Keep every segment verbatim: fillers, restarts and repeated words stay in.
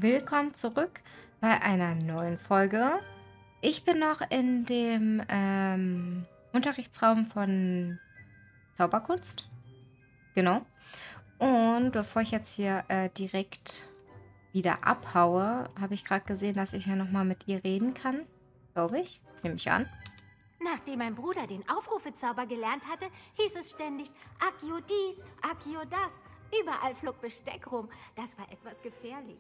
Willkommen zurück bei einer neuen Folge. Ich bin noch in dem ähm, Unterrichtsraum von Zauberkunst. Genau. Und bevor ich jetzt hier äh, direkt wieder abhaue, habe ich gerade gesehen, dass ich ja nochmal mit ihr reden kann. Glaube ich. Nehme ich an. Nachdem mein Bruder den Aufrufezauber gelernt hatte, hieß es ständig Accio dies, Accio das. Überall flog Besteck rum. Das war etwas gefährlich.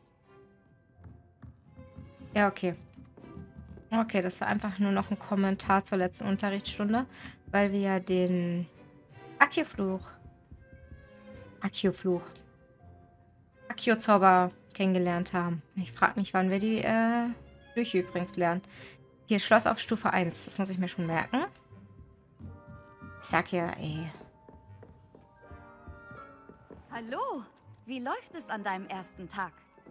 Ja, okay. Okay, das war einfach nur noch ein Kommentar zur letzten Unterrichtsstunde, weil wir ja den Accio-Fluch, Accio-Fluch, Accio-Zauber kennengelernt haben. Ich frage mich, wann wir die äh, Flüche übrigens lernen. Hier, Schloss auf Stufe eins. Das muss ich mir schon merken. Ich sag ja, ey. Hallo, wie läuft es an deinem ersten Tag?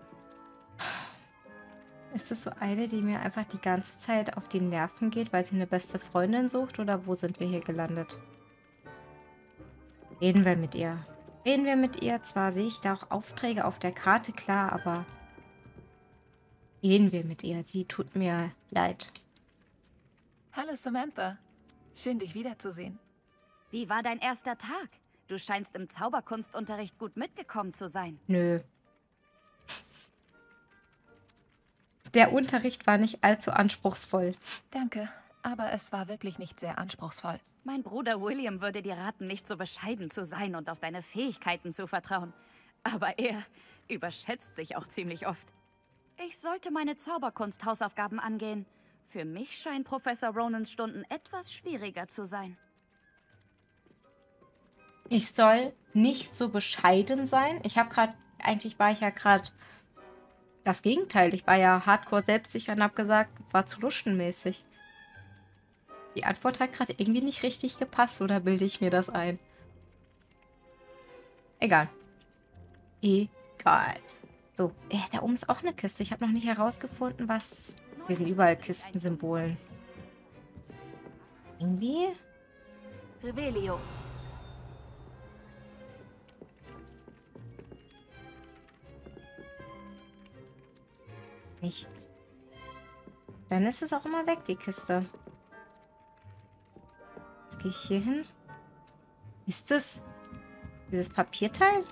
Ist das so eine, die mir einfach die ganze Zeit auf die Nerven geht, weil sie eine beste Freundin sucht? Oder wo sind wir hier gelandet? Reden wir mit ihr. Reden wir mit ihr. Zwar sehe ich da auch Aufträge auf der Karte, klar, aber reden wir mit ihr. Sie tut mir leid. Hallo Samantha, schön dich wiederzusehen. Wie war dein erster Tag? Du scheinst im Zauberkunstunterricht gut mitgekommen zu sein. Nö. Der Unterricht war nicht allzu anspruchsvoll. Danke, aber es war wirklich nicht sehr anspruchsvoll. Mein Bruder William würde dir raten, nicht so bescheiden zu sein und auf deine Fähigkeiten zu vertrauen. Aber er überschätzt sich auch ziemlich oft. Ich sollte meine Zauberkunst-Hausaufgaben angehen. Für mich scheinen Professor Ronans Stunden etwas schwieriger zu sein. Ich soll nicht so bescheiden sein. Ich habe gerade, eigentlich war ich ja gerade das Gegenteil. Ich war ja hardcore selbstsicher und habe gesagt, war zu luschenmäßig. Die Antwort hat gerade irgendwie nicht richtig gepasst, oder bilde ich mir das ein? Egal. Egal. So, äh, da oben ist auch eine Kiste. Ich habe noch nicht herausgefunden, was... Hier sind überall Kistensymbolen. Irgendwie... Revelio. Nicht. Dann ist es auch immer weg, die Kiste. Jetzt gehe ich hier hin. Ist das dieses Papierteil?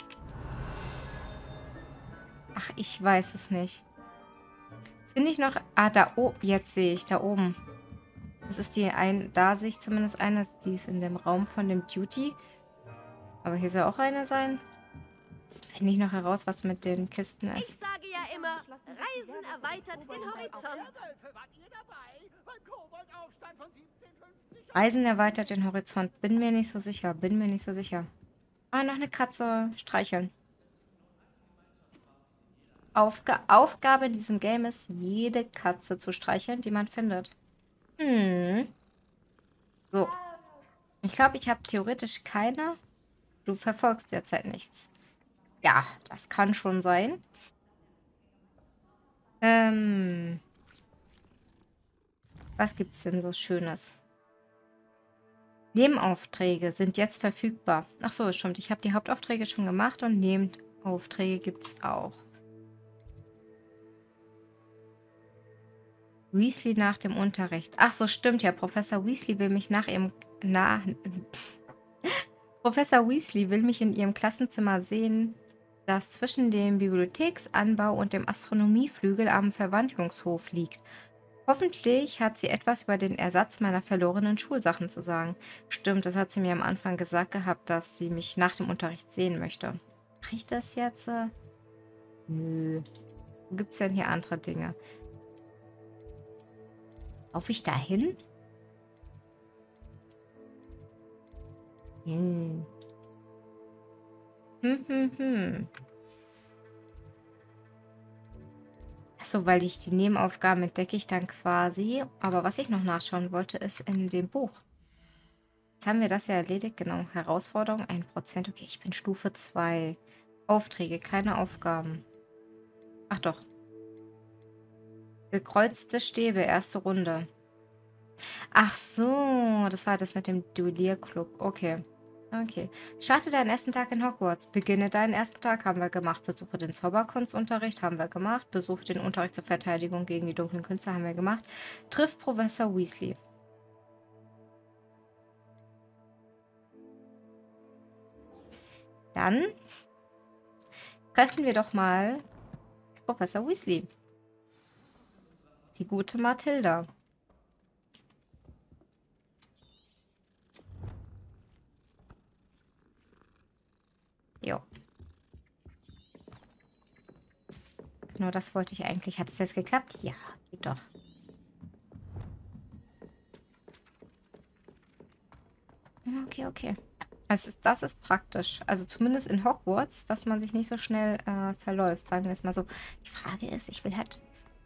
Ach, ich weiß es nicht. Finde ich noch... Ah, da oben. Jetzt sehe ich, da oben. Das ist die ein... Da sehe ich zumindest eine. Die ist in dem Raum von dem Duty. Aber hier soll auch eine sein. Jetzt finde ich noch heraus, was mit den Kisten Ich ist. sage ja immer, Reisen erweitert den Horizont. Reisen erweitert den Horizont. Bin mir nicht so sicher. Bin mir nicht so sicher. Ah, noch eine Katze streicheln. Aufga Aufgabe in diesem Game ist, jede Katze zu streicheln, die man findet. Hm. So. Ich glaube, ich habe theoretisch keine. Du verfolgst derzeit nichts. Ja, das kann schon sein. Ähm. Was gibt's denn so Schönes? Nebenaufträge sind jetzt verfügbar. Ach so, stimmt. Ich habe die Hauptaufträge schon gemacht und Nebenaufträge gibt's auch. Weasley nach dem Unterricht. Ach so, stimmt ja. Professor Weasley will mich nach ihrem... Na... Professor Weasley will mich in ihrem Klassenzimmer sehen, das zwischen dem Bibliotheksanbau und dem Astronomieflügel am Verwandlungshof liegt. Hoffentlich hat sie etwas über den Ersatz meiner verlorenen Schulsachen zu sagen. Stimmt, das hat sie mir am Anfang gesagt gehabt, dass sie mich nach dem Unterricht sehen möchte. Mache ich das jetzt? Äh? Nö. Wo gibt es denn hier andere Dinge? Laufe ich da hin? Hm. Hm, hm, hm. Achso, weil ich die Nebenaufgaben entdecke ich dann quasi. Aber was ich noch nachschauen wollte, ist in dem Buch. Jetzt haben wir das ja erledigt. Genau. Herausforderung ein Prozent. Okay, ich bin Stufe zwei. Aufträge, keine Aufgaben. Ach doch. Gekreuzte Stäbe, erste Runde. Ach so, das war das mit dem Duellierclub. Okay. Okay. Starte deinen ersten Tag in Hogwarts. Beginne deinen ersten Tag, haben wir gemacht. Besuche den Zauberkunstunterricht, haben wir gemacht. Besuche den Unterricht zur Verteidigung gegen die dunklen Künste, haben wir gemacht. Triff Professor Weasley. Dann treffen wir doch mal Professor Weasley. Die gute Mathilda. Jo. Genau das wollte ich eigentlich. Hat es jetzt geklappt? Ja, geht doch. Okay, okay. Das ist, das ist praktisch. Also zumindest in Hogwarts, dass man sich nicht so schnell äh, verläuft. Sagen wir es mal so. Die Frage ist, ich will halt...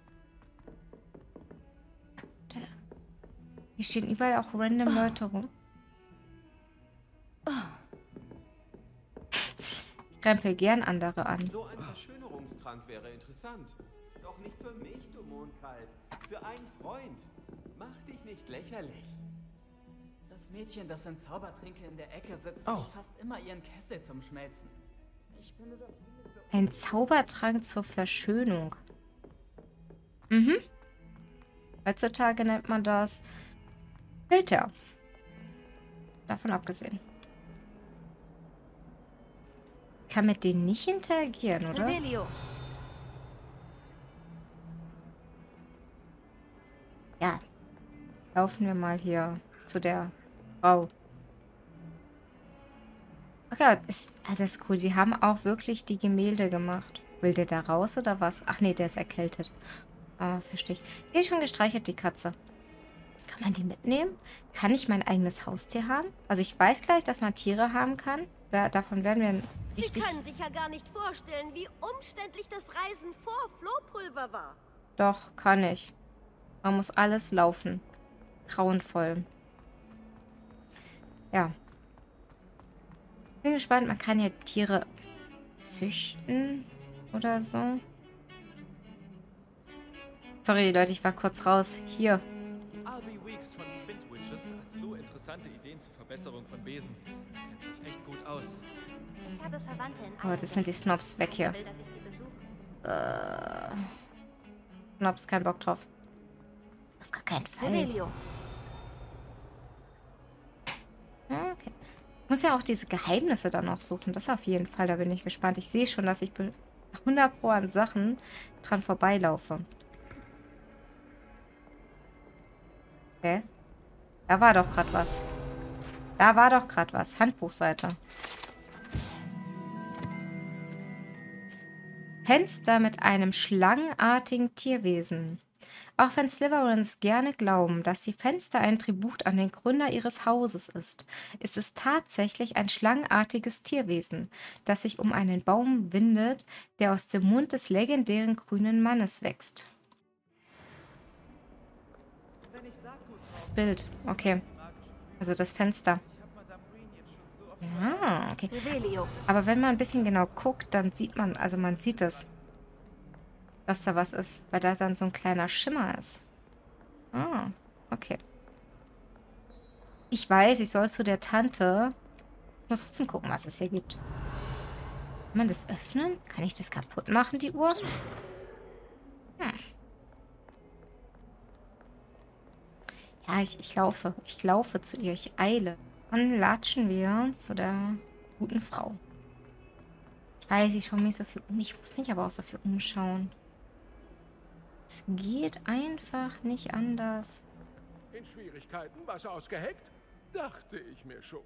Da. Hier stehen überall auch random Leute rum. Ich krempel gern andere an. So ein Verschönerungstrank wäre interessant. Doch nicht für mich, du Mondkalb. Für einen Freund. Mach dich nicht lächerlich. Das Mädchen, das in Zaubertränke in der Ecke sitzt, Oh. braucht fast immer ihren Kessel zum Schmelzen. Ich finde das... Ein Zaubertrank zur Verschönung. Mhm. Heutzutage nennt man das Filter. Davon abgesehen. Ich kann mit denen nicht interagieren, oder? Revelio. Ja. Laufen wir mal hier zu der Frau. Okay, ist, ah, das ist cool. Sie haben auch wirklich die Gemälde gemacht. Will der da raus oder was? Ach nee, der ist erkältet. Ah, verstehe ich. Hier ist schon gestreichelt, die Katze. Kann man die mitnehmen? Kann ich mein eigenes Haustier haben? Also ich weiß gleich, dass man Tiere haben kann. Da- Davon werden wir Sie richtig... können sich ja gar nicht vorstellen, wie umständlich das Reisen vor Flohpulver war. Doch, kann ich. Man muss alles laufen. Grauenvoll. Ja. Bin gespannt, man kann ja Tiere züchten oder so. Sorry, Leute, ich war kurz raus. Hier. Albie Weeks von Spintwitches hat so interessante Ideen zur Verbesserung von Besen. Er kennt sich echt gut aus. Ich habe Verwandte in Oh, das sind die Snobs. Weg hier. will, dass ich sie besuche. Äh. Snobs, kein Bock drauf. Auf gar keinen Fall. Revelio. Ja, okay. Ich muss ja auch diese Geheimnisse dann noch suchen. Das auf jeden Fall. Da bin ich gespannt. Ich sehe schon, dass ich be- hundert Pro an Sachen dran vorbeilaufe. Okay. Da war doch gerade was. Da war doch gerade was. Handbuchseite. Fenster mit einem schlangenartigen Tierwesen. Auch wenn Slytherins gerne glauben, dass die Fenster ein Tribut an den Gründer ihres Hauses ist, ist es tatsächlich ein schlangenartiges Tierwesen, das sich um einen Baum windet, der aus dem Mund des legendären grünen Mannes wächst. Das Bild, okay. Also das Fenster. Ja, okay. Revelio. Aber wenn man ein bisschen genau guckt, dann sieht man, also man sieht es, dass da was ist, weil da dann so ein kleiner Schimmer ist. Ah, okay. Ich weiß, ich soll zu der Tante. Ich muss trotzdem gucken, was es hier gibt. Kann man das öffnen? Kann ich das kaputt machen, die Uhr? Hm. Ja, ich, ich laufe. Ich laufe zu ihr. Ich eile. Dann latschen wir zu der guten Frau. Ich weiß, ich schaue mich so viel um. Ich muss mich aber auch so viel umschauen. Es geht einfach nicht anders. In Schwierigkeiten was ausgeheckt? Dachte ich mir schon.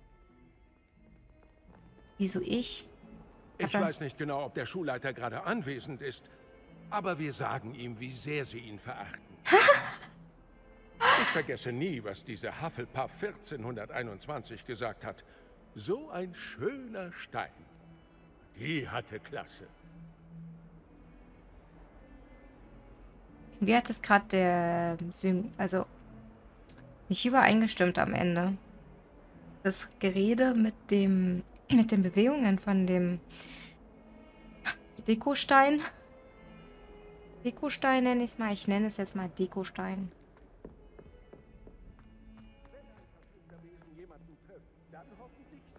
Wieso ich? Ich Aber- weiß nicht genau, ob der Schulleiter gerade anwesend ist, aber wir sagen ihm, wie sehr sie ihn verachten. Ich vergesse nie, was dieser Hufflepuff vierzehnhunderteinundzwanzig gesagt hat. So ein schöner Stein. Die hatte Klasse. Wie hat es gerade der Syn also nicht übereingestimmt am Ende? Das Gerede mit dem mit den Bewegungen von dem Dekostein. Dekostein nenne ich es mal. Ich nenne es jetzt mal Dekostein. Wenn ein Verschwinderwesen jemanden trifft, dann hoffentlich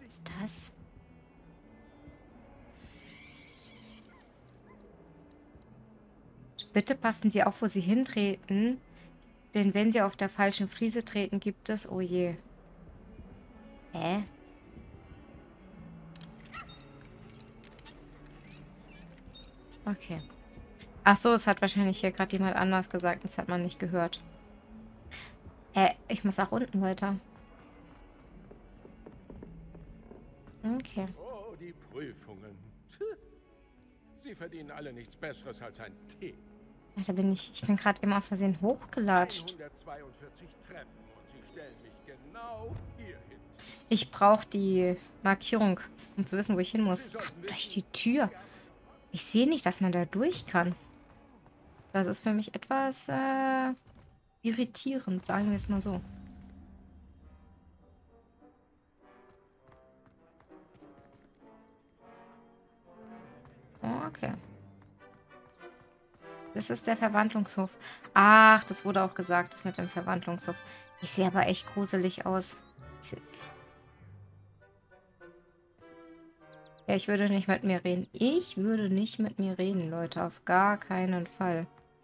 Bitte passen Sie auf, wo Sie hintreten. Denn wenn Sie auf der falschen Fliese treten, gibt es... Oh je. Hä? Okay. Ach so, es hat wahrscheinlich hier gerade jemand anders gesagt. Das hat man nicht gehört. Äh, ich muss auch unten weiter. Okay. Oh, die Prüfungen. Sie verdienen alle nichts Besseres als ein Tee. Ja, da bin ich. Ich bin gerade eben aus Versehen hochgelatscht. hundertzweiundvierzig Treppen und Sie stellen mich genau hier hin. Ich brauche die Markierung, um zu wissen, wo ich hin muss. Ach, durch die Tür. Ich sehe nicht, dass man da durch kann. Das ist für mich etwas äh, irritierend, sagen wir es mal so. Okay. Das ist der Verwandlungshof. Ach, das wurde auch gesagt, das mit dem Verwandlungshof. Ich sehe aber echt gruselig aus. Ja, ich würde nicht mit mir reden. Ich würde nicht mit mir reden, Leute. Auf gar keinen Fall.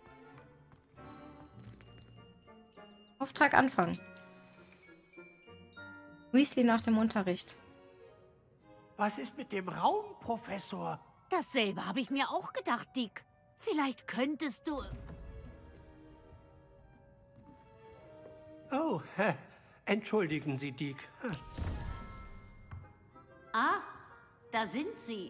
Auftrag anfangen. Weasley nach dem Unterricht. Was ist mit dem Raum, Professor? Dasselbe habe ich mir auch gedacht, Dick. Vielleicht könntest du... Oh, hä, entschuldigen Sie, Dick. Hm. Ah, da sind Sie.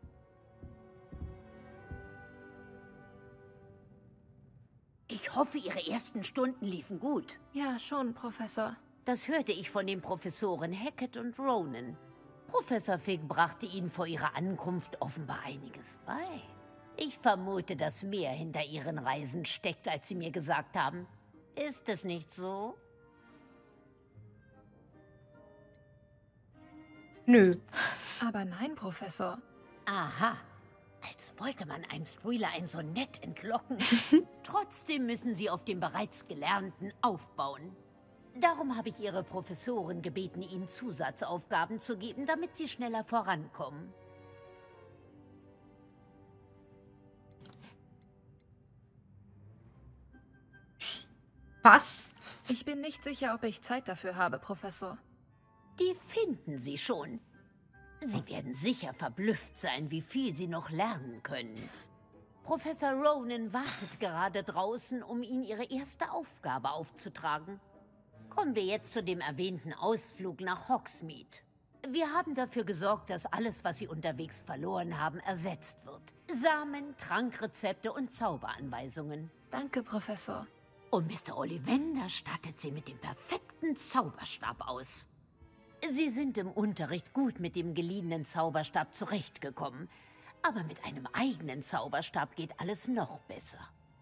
Ich hoffe, Ihre ersten Stunden liefen gut. Ja, schon, Professor. Das hörte ich von den Professoren Hackett und Ronan. Professor Fig brachte Ihnen vor Ihrer Ankunft offenbar einiges bei. Ich vermute, dass mehr hinter Ihren Reisen steckt, als Sie mir gesagt haben. Ist es nicht so? Nö. Aber nein, Professor. Aha. Als wollte man einem Streeler ein Sonett entlocken. Trotzdem müssen Sie auf dem bereits Gelernten aufbauen. Darum habe ich Ihre Professoren gebeten, Ihnen Zusatzaufgaben zu geben, damit Sie schneller vorankommen. Was? Ich bin nicht sicher, ob ich Zeit dafür habe, Professor. Die finden Sie schon. Sie werden sicher verblüfft sein, wie viel Sie noch lernen können. Professor Ronan wartet gerade draußen, um Ihnen Ihre erste Aufgabe aufzutragen. Kommen wir jetzt zu dem erwähnten Ausflug nach Hogsmeade. Wir haben dafür gesorgt, dass alles, was Sie unterwegs verloren haben, ersetzt wird. Samen, Trankrezepte und Zauberanweisungen. Danke, Professor. Und Mister Ollivander stattet Sie mit dem perfekten Zauberstab aus. Sie sind im Unterricht gut mit dem geliehenen Zauberstab zurechtgekommen. Aber mit einem eigenen Zauberstab geht alles noch besser.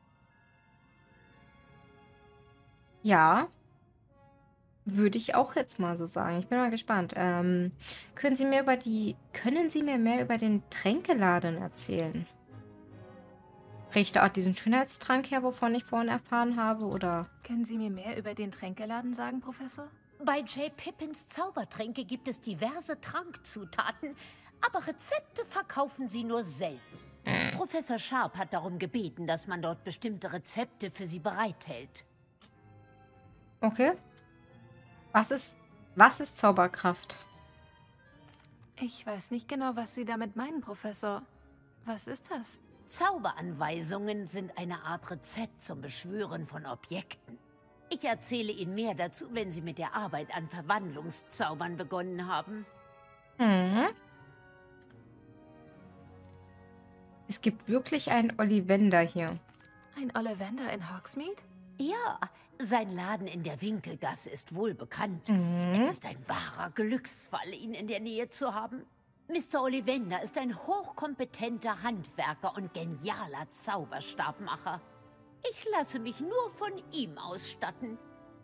Ja. Würde ich auch jetzt mal so sagen. Ich bin mal gespannt. Ähm, können Sie mir über die, können Sie mir mehr über den Tränkeladen erzählen? Kriegt er auch diesen Schönheitstrank her, wovon ich vorhin erfahren habe, oder? Können Sie mir mehr über den Tränkeladen sagen, Professor? Bei J. Pippins Zaubertränke gibt es diverse Trankzutaten, aber Rezepte verkaufen sie nur selten. Professor Sharp hat darum gebeten, dass man dort bestimmte Rezepte für sie bereithält. Okay. Was ist, was ist Zauberkraft? Ich weiß nicht genau, was Sie damit meinen, Professor. Was ist das? Zauberanweisungen sind eine Art Rezept zum Beschwören von Objekten. Ich erzähle Ihnen mehr dazu, wenn Sie mit der Arbeit an Verwandlungszaubern begonnen haben. Mhm. Es gibt wirklich einen Ollivander hier. Ein Ollivander in Hogsmeade? Ja, sein Laden in der Winkelgasse ist wohl bekannt. Mhm. Es ist ein wahrer Glücksfall, ihn in der Nähe zu haben. Mister Ollivander ist ein hochkompetenter Handwerker und genialer Zauberstabmacher. Ich lasse mich nur von ihm ausstatten.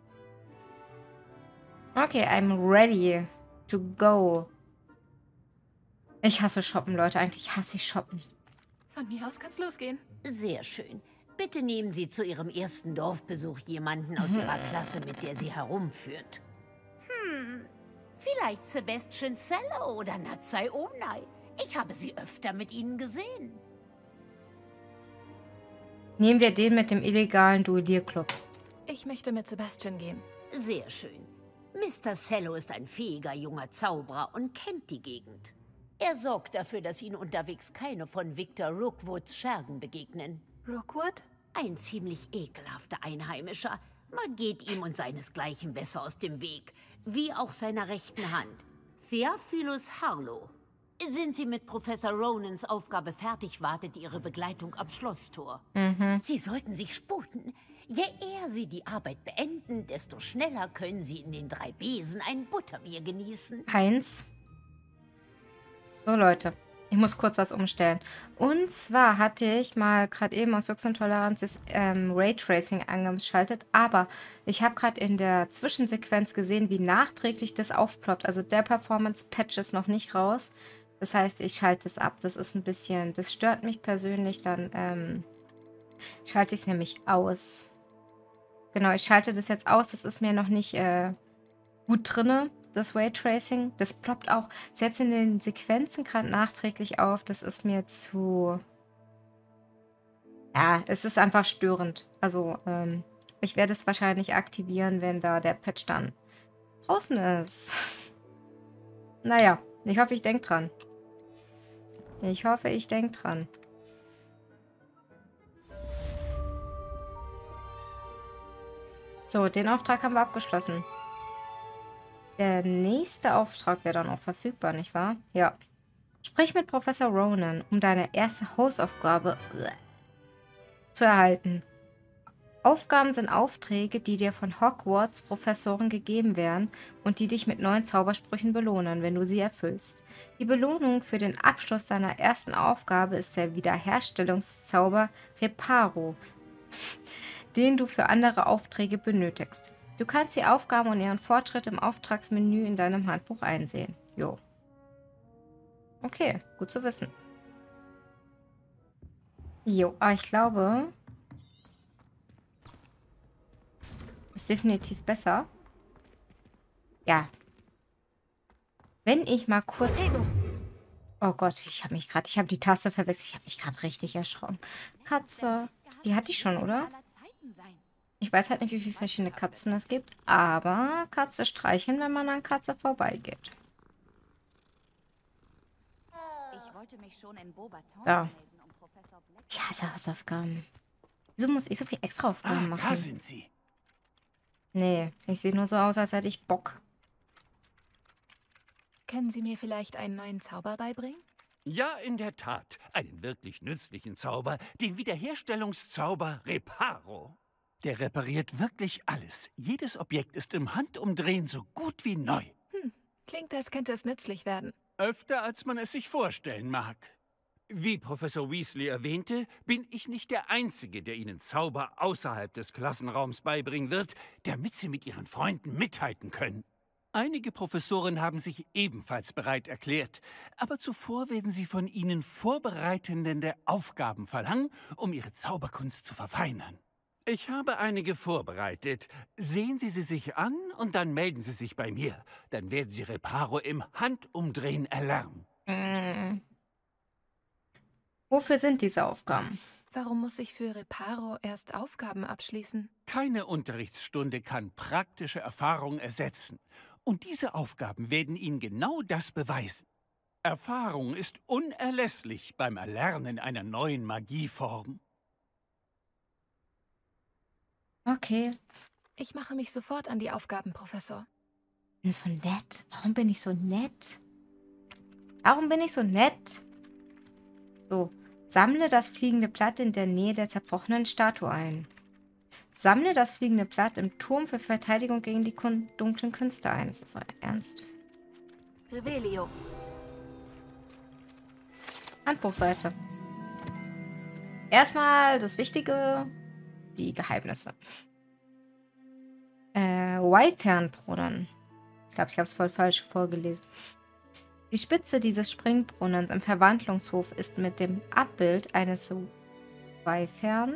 Okay, I'm ready to go. Ich hasse Shoppen, Leute. Eigentlich hasse ich Shoppen. Von mir aus kann's losgehen. Sehr schön. Bitte nehmen Sie zu Ihrem ersten Dorfbesuch jemanden aus Ihrer Klasse, mit der Sie herumführt. Hm, vielleicht Sebastian Seller oder Natsai Omnai. Ich habe sie öfter mit Ihnen gesehen. Nehmen wir den mit dem illegalen Duellierclub. Ich möchte mit Sebastian gehen. Sehr schön. Mister Cello ist ein fähiger junger Zauberer und kennt die Gegend. Er sorgt dafür, dass Ihnen unterwegs keine von Victor Rookwoods Schergen begegnen. Rookwood? Ein ziemlich ekelhafter Einheimischer. Man geht ihm und seinesgleichen besser aus dem Weg, wie auch seiner rechten Hand. Theophilus Harlow. Sind Sie mit Professor Ronans Aufgabe fertig, wartet Ihre Begleitung am Schlosstor. Mhm. Sie sollten sich sputen. Je eher Sie die Arbeit beenden, desto schneller können Sie in den drei Besen ein Butterbier genießen. Eins. So, Leute. Ich muss kurz was umstellen. Und zwar hatte ich mal gerade eben aus Jux und Toleranz das ähm, Raytracing angeschaltet, aber ich habe gerade in der Zwischensequenz gesehen, wie nachträglich das aufploppt. Also der Performance-Patch ist noch nicht raus. Das heißt, ich schalte es ab. Das ist ein bisschen, das stört mich persönlich. Dann ähm, schalte ich es nämlich aus. Genau, ich schalte das jetzt aus. Das ist mir noch nicht äh, gut drinne, das Raytracing. Das ploppt auch selbst in den Sequenzen gerade nachträglich auf. Das ist mir zu... Ja, es ist einfach störend. Also, ähm, ich werde es wahrscheinlich aktivieren, wenn da der Patch dann draußen ist. Naja, ich hoffe, ich denke dran. Ich hoffe, ich denke dran. So, den Auftrag haben wir abgeschlossen. Der nächste Auftrag wäre dann auch verfügbar, nicht wahr? Ja. Sprich mit Professor Ronan, um deine erste Hausaufgabe zu erhalten. Aufgaben sind Aufträge, die dir von Hogwarts Professoren gegeben werden und die dich mit neuen Zaubersprüchen belohnen, wenn du sie erfüllst. Die Belohnung für den Abschluss deiner ersten Aufgabe ist der Wiederherstellungszauber Reparo, den du für andere Aufträge benötigst. Du kannst die Aufgaben und ihren Fortschritt im Auftragsmenü in deinem Handbuch einsehen. Jo. Okay, gut zu wissen. Jo, aber ich glaube... ist definitiv besser. Ja. Wenn ich mal kurz... Oh Gott, ich habe mich gerade... Ich habe die Taste verwechselt. Ich habe mich gerade richtig erschrocken. Katze. Die hatte ich schon, oder? Ich weiß halt nicht, wie viele verschiedene Katzen es gibt. Aber Katze streicheln, wenn man an Katze vorbeigeht. Ich wollte mich schon in Beaubaton Da. melden, um Professor Black... Ich hasse Hausaufgaben. Wieso muss ich so viel extra Aufgaben Ah, machen? da sind sie. Nee, ich sehe nur so aus, als hätte ich Bock. Können Sie mir vielleicht einen neuen Zauber beibringen? Ja, in der Tat. Einen wirklich nützlichen Zauber, den Wiederherstellungszauber Reparo. Der repariert wirklich alles. Jedes Objekt ist im Handumdrehen so gut wie neu. Hm, klingt, als könnte es nützlich werden. Öfter, als man es sich vorstellen mag. Wie Professor Weasley erwähnte, bin ich nicht der Einzige, der Ihnen Zauber außerhalb des Klassenraums beibringen wird, damit Sie mit Ihren Freunden mithalten können. Einige Professoren haben sich ebenfalls bereit erklärt, aber zuvor werden sie von Ihnen vorbereitende Aufgaben verlangen, um Ihre Zauberkunst zu verfeinern. Ich habe einige vorbereitet. Sehen Sie sie sich an und dann melden Sie sich bei mir. Dann werden Sie Reparo im Handumdrehen erlernen. Mm. Wofür sind diese Aufgaben? Warum muss ich für Reparo erst Aufgaben abschließen? Keine Unterrichtsstunde kann praktische Erfahrung ersetzen. Und diese Aufgaben werden Ihnen genau das beweisen. Erfahrung ist unerlässlich beim Erlernen einer neuen Magieform. Okay. Ich mache mich sofort an die Aufgaben, Professor. Ich bin so nett. Warum bin ich so nett? Warum bin ich so nett? So. Sammle das fliegende Blatt in der Nähe der zerbrochenen Statue ein. Sammle das fliegende Blatt im Turm für Verteidigung gegen die kun dunklen Künste ein. Ist das euer Ernst? Revelio. Handbuchseite. Erstmal das Wichtige, die Geheimnisse. Äh, Wyvernbrunnen. Ich glaube, ich habe es voll falsch vorgelesen. Die Spitze dieses Springbrunnens im Verwandlungshof ist mit dem Abbild eines Wyverns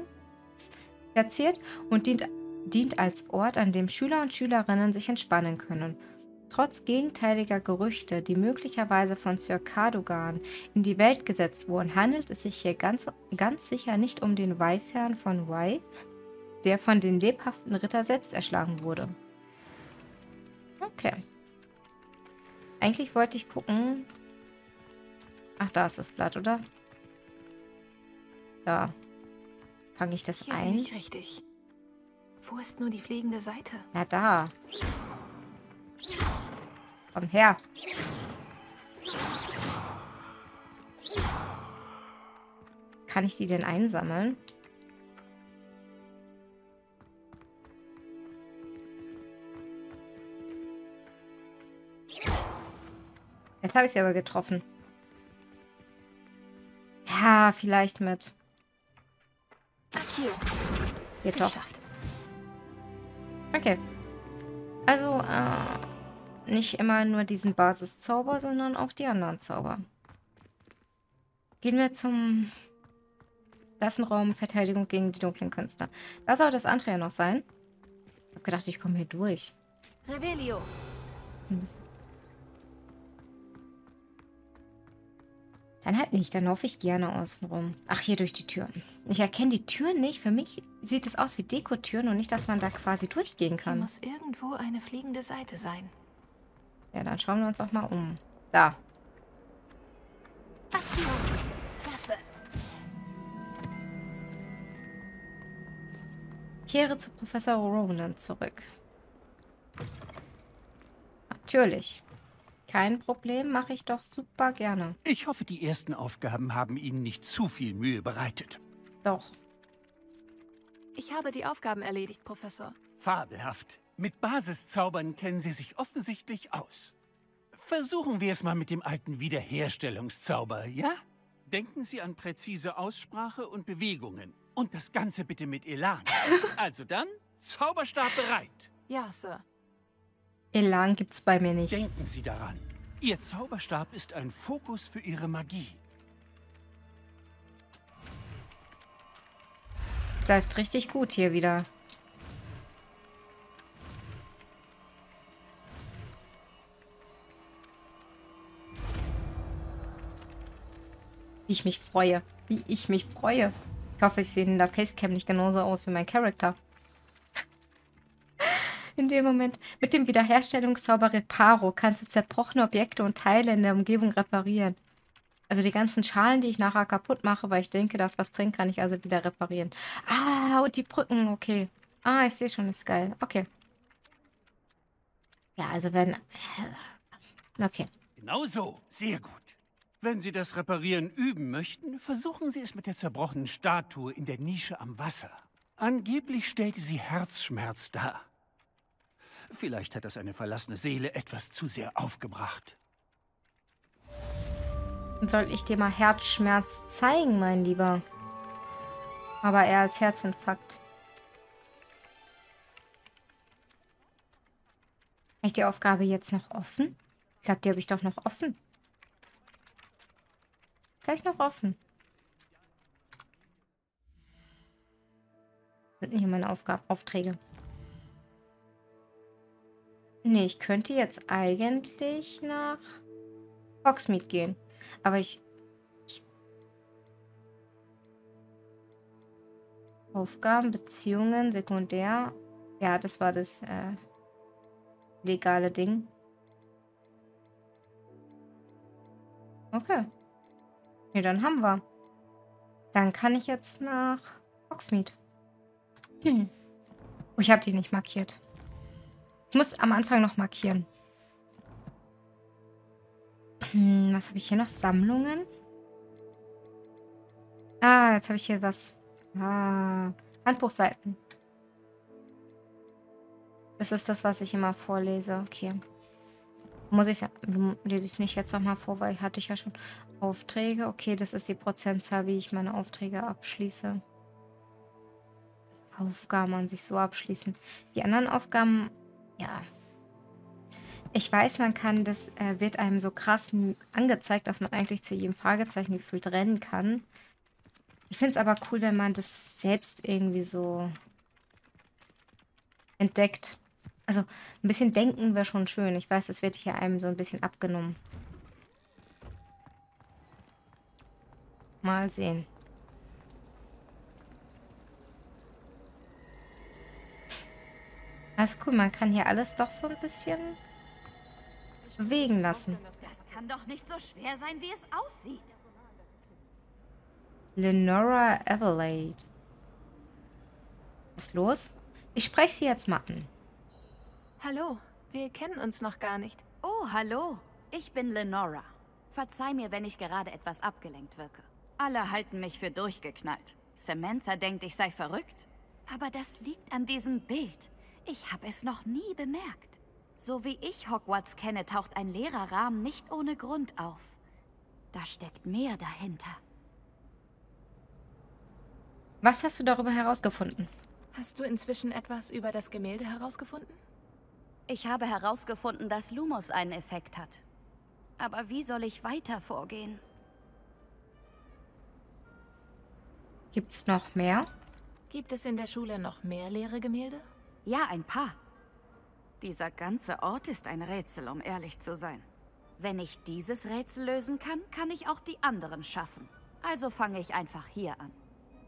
verziert und dient, dient als Ort, an dem Schüler und Schülerinnen sich entspannen können. Trotz gegenteiliger Gerüchte, die möglicherweise von Sir Cadogan in die Welt gesetzt wurden, handelt es sich hier ganz, ganz sicher nicht um den Weihfern von Wei, der von den lebhaften Ritter selbst erschlagen wurde. Okay. Eigentlich wollte ich gucken... Ach, da ist das Blatt, oder? Da. Fange ich das Hier ein? bin ich richtig. Wo ist nur die fliegende Seite? Na da. Komm her. Kann ich die denn einsammeln? Jetzt habe ich sie aber getroffen. Ja, vielleicht mit. Geht doch. Okay. Also, äh, nicht immer nur diesen Basiszauber, sondern auch die anderen Zauber. Gehen wir zum Klassenraum Verteidigung gegen die dunklen Künste. Da soll das andere ja noch sein. Ich habe gedacht, ich komme hier durch. Revelio. Dann halt nicht, dann laufe ich gerne außen rum. Ach, hier durch die Türen. Ich erkenne die Türen nicht. Für mich sieht es aus wie Dekotüren und nicht, dass man da quasi durchgehen kann. Hier muss irgendwo eine fliegende Seite sein. Ja, dann schauen wir uns auch mal um. Da. Klasse. Kehre zu Professor Ronen zurück. Natürlich. Kein Problem, mache ich doch super gerne. Ich hoffe, die ersten Aufgaben haben Ihnen nicht zu viel Mühe bereitet. Doch. Ich habe die Aufgaben erledigt, Professor. Fabelhaft. Mit Basiszaubern kennen Sie sich offensichtlich aus. Versuchen wir es mal mit dem alten Wiederherstellungszauber, ja? Denken Sie an präzise Aussprache und Bewegungen. Und das Ganze bitte mit Elan. Also dann, Zauberstab bereit. Ja, Sir. Elan gibt's bei mir nicht. Denken Sie daran. Ihr Zauberstab ist ein Fokus für Ihre Magie. Es läuft richtig gut hier wieder. Wie ich mich freue. Wie ich mich freue. Ich hoffe, ich sehe in der Facecam nicht genauso aus wie mein Charakter. In dem Moment. Mit dem Wiederherstellungszauber Reparo kannst du zerbrochene Objekte und Teile in der Umgebung reparieren. Also die ganzen Schalen, die ich nachher kaputt mache, weil ich denke, dass was drin, kann ich also wieder reparieren. Ah, und die Brücken, okay. Ah, ich sehe schon, ist geil. Okay. Ja, also wenn... Okay. Genau so. Sehr gut. Wenn Sie das Reparieren üben möchten, versuchen Sie es mit der zerbrochenen Statue in der Nische am Wasser. Angeblich stellte sie Herzschmerz dar. Vielleicht hat das eine verlassene Seele etwas zu sehr aufgebracht. Soll ich dir mal Herzschmerz zeigen, mein Lieber? Aber eher als Herzinfarkt. Habe ich die Aufgabe jetzt noch offen? Ich glaube, die habe ich doch noch offen. Gleich noch offen. Sind hier meine Aufgaben, Aufträge? Nee, ich könnte jetzt eigentlich nach Hogsmeade gehen. Aber ich, ich... Aufgaben, Beziehungen, Sekundär. Ja, das war das äh, legale Ding. Okay. Nee, dann haben wir. Dann kann ich jetzt nach Hogsmeade. Hm. Oh, ich habe die nicht markiert. Ich muss am Anfang noch markieren. Hm, was habe ich hier noch? Sammlungen? Ah, jetzt habe ich hier was. Ah, Handbuchseiten. Das ist das, was ich immer vorlese. Okay. Muss ich, lese ich nicht jetzt nochmal vor, weil hatte ich ja schon Aufträge. Okay, das ist die Prozentzahl, wie ich meine Aufträge abschließe. Aufgaben an sich so abschließen. Die anderen Aufgaben, ja. Ich weiß, man kann, das äh, wird einem so krass angezeigt, dass man eigentlich zu jedem Fragezeichen gefühlt rennen kann. Ich finde es aber cool, wenn man das selbst irgendwie so entdeckt. Also, ein bisschen denken wäre schon schön. Ich weiß, das wird hier einem so ein bisschen abgenommen. Mal sehen. Alles cool, man kann hier alles doch so ein bisschen bewegen lassen. Das kann doch nicht so schwer sein, wie es aussieht. Lenora Adelaide. Was ist los? Ich spreche sie jetzt mal an. Hallo, wir kennen uns noch gar nicht. Oh, hallo. Ich bin Lenora. Verzeih mir, wenn ich gerade etwas abgelenkt wirke. Alle halten mich für durchgeknallt. Samantha denkt, ich sei verrückt. Aber das liegt an diesem Bild. Ich habe es noch nie bemerkt. So wie ich Hogwarts kenne, taucht ein leerer Rahmen nicht ohne Grund auf. Da steckt mehr dahinter. Was hast du darüber herausgefunden? Hast du inzwischen etwas über das Gemälde herausgefunden? Ich habe herausgefunden, dass Lumos einen Effekt hat. Aber wie soll ich weiter vorgehen? Gibt's noch mehr? Gibt es in der Schule noch mehr leere Gemälde? Ja, ein paar. Dieser ganze Ort ist ein Rätsel, um ehrlich zu sein. Wenn ich dieses Rätsel lösen kann, kann ich auch die anderen schaffen. Also fange ich einfach hier an.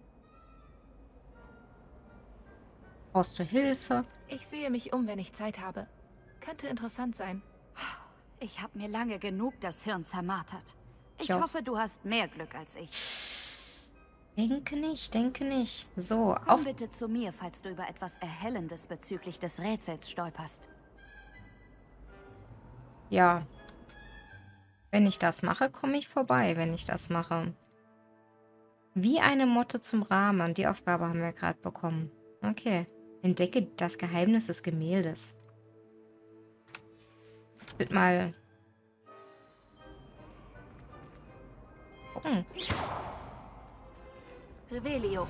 Brauchst du Hilfe? Ich sehe mich um, wenn ich Zeit habe. Könnte interessant sein. Ich habe mir lange genug das Hirn zermartert. Ich Jo. hoffe, du hast mehr Glück als ich. Denke nicht, denke nicht. So, Komm auf. bitte zu mir, falls du über etwas Erhellendes bezüglich des Rätsels stolperst. Ja. Wenn ich das mache, komme ich vorbei, wenn ich das mache. Wie eine Motte zum Rahmen. Die Aufgabe haben wir gerade bekommen. Okay. Entdecke das Geheimnis des Gemäldes. Ich würde mal gucken. Revelio.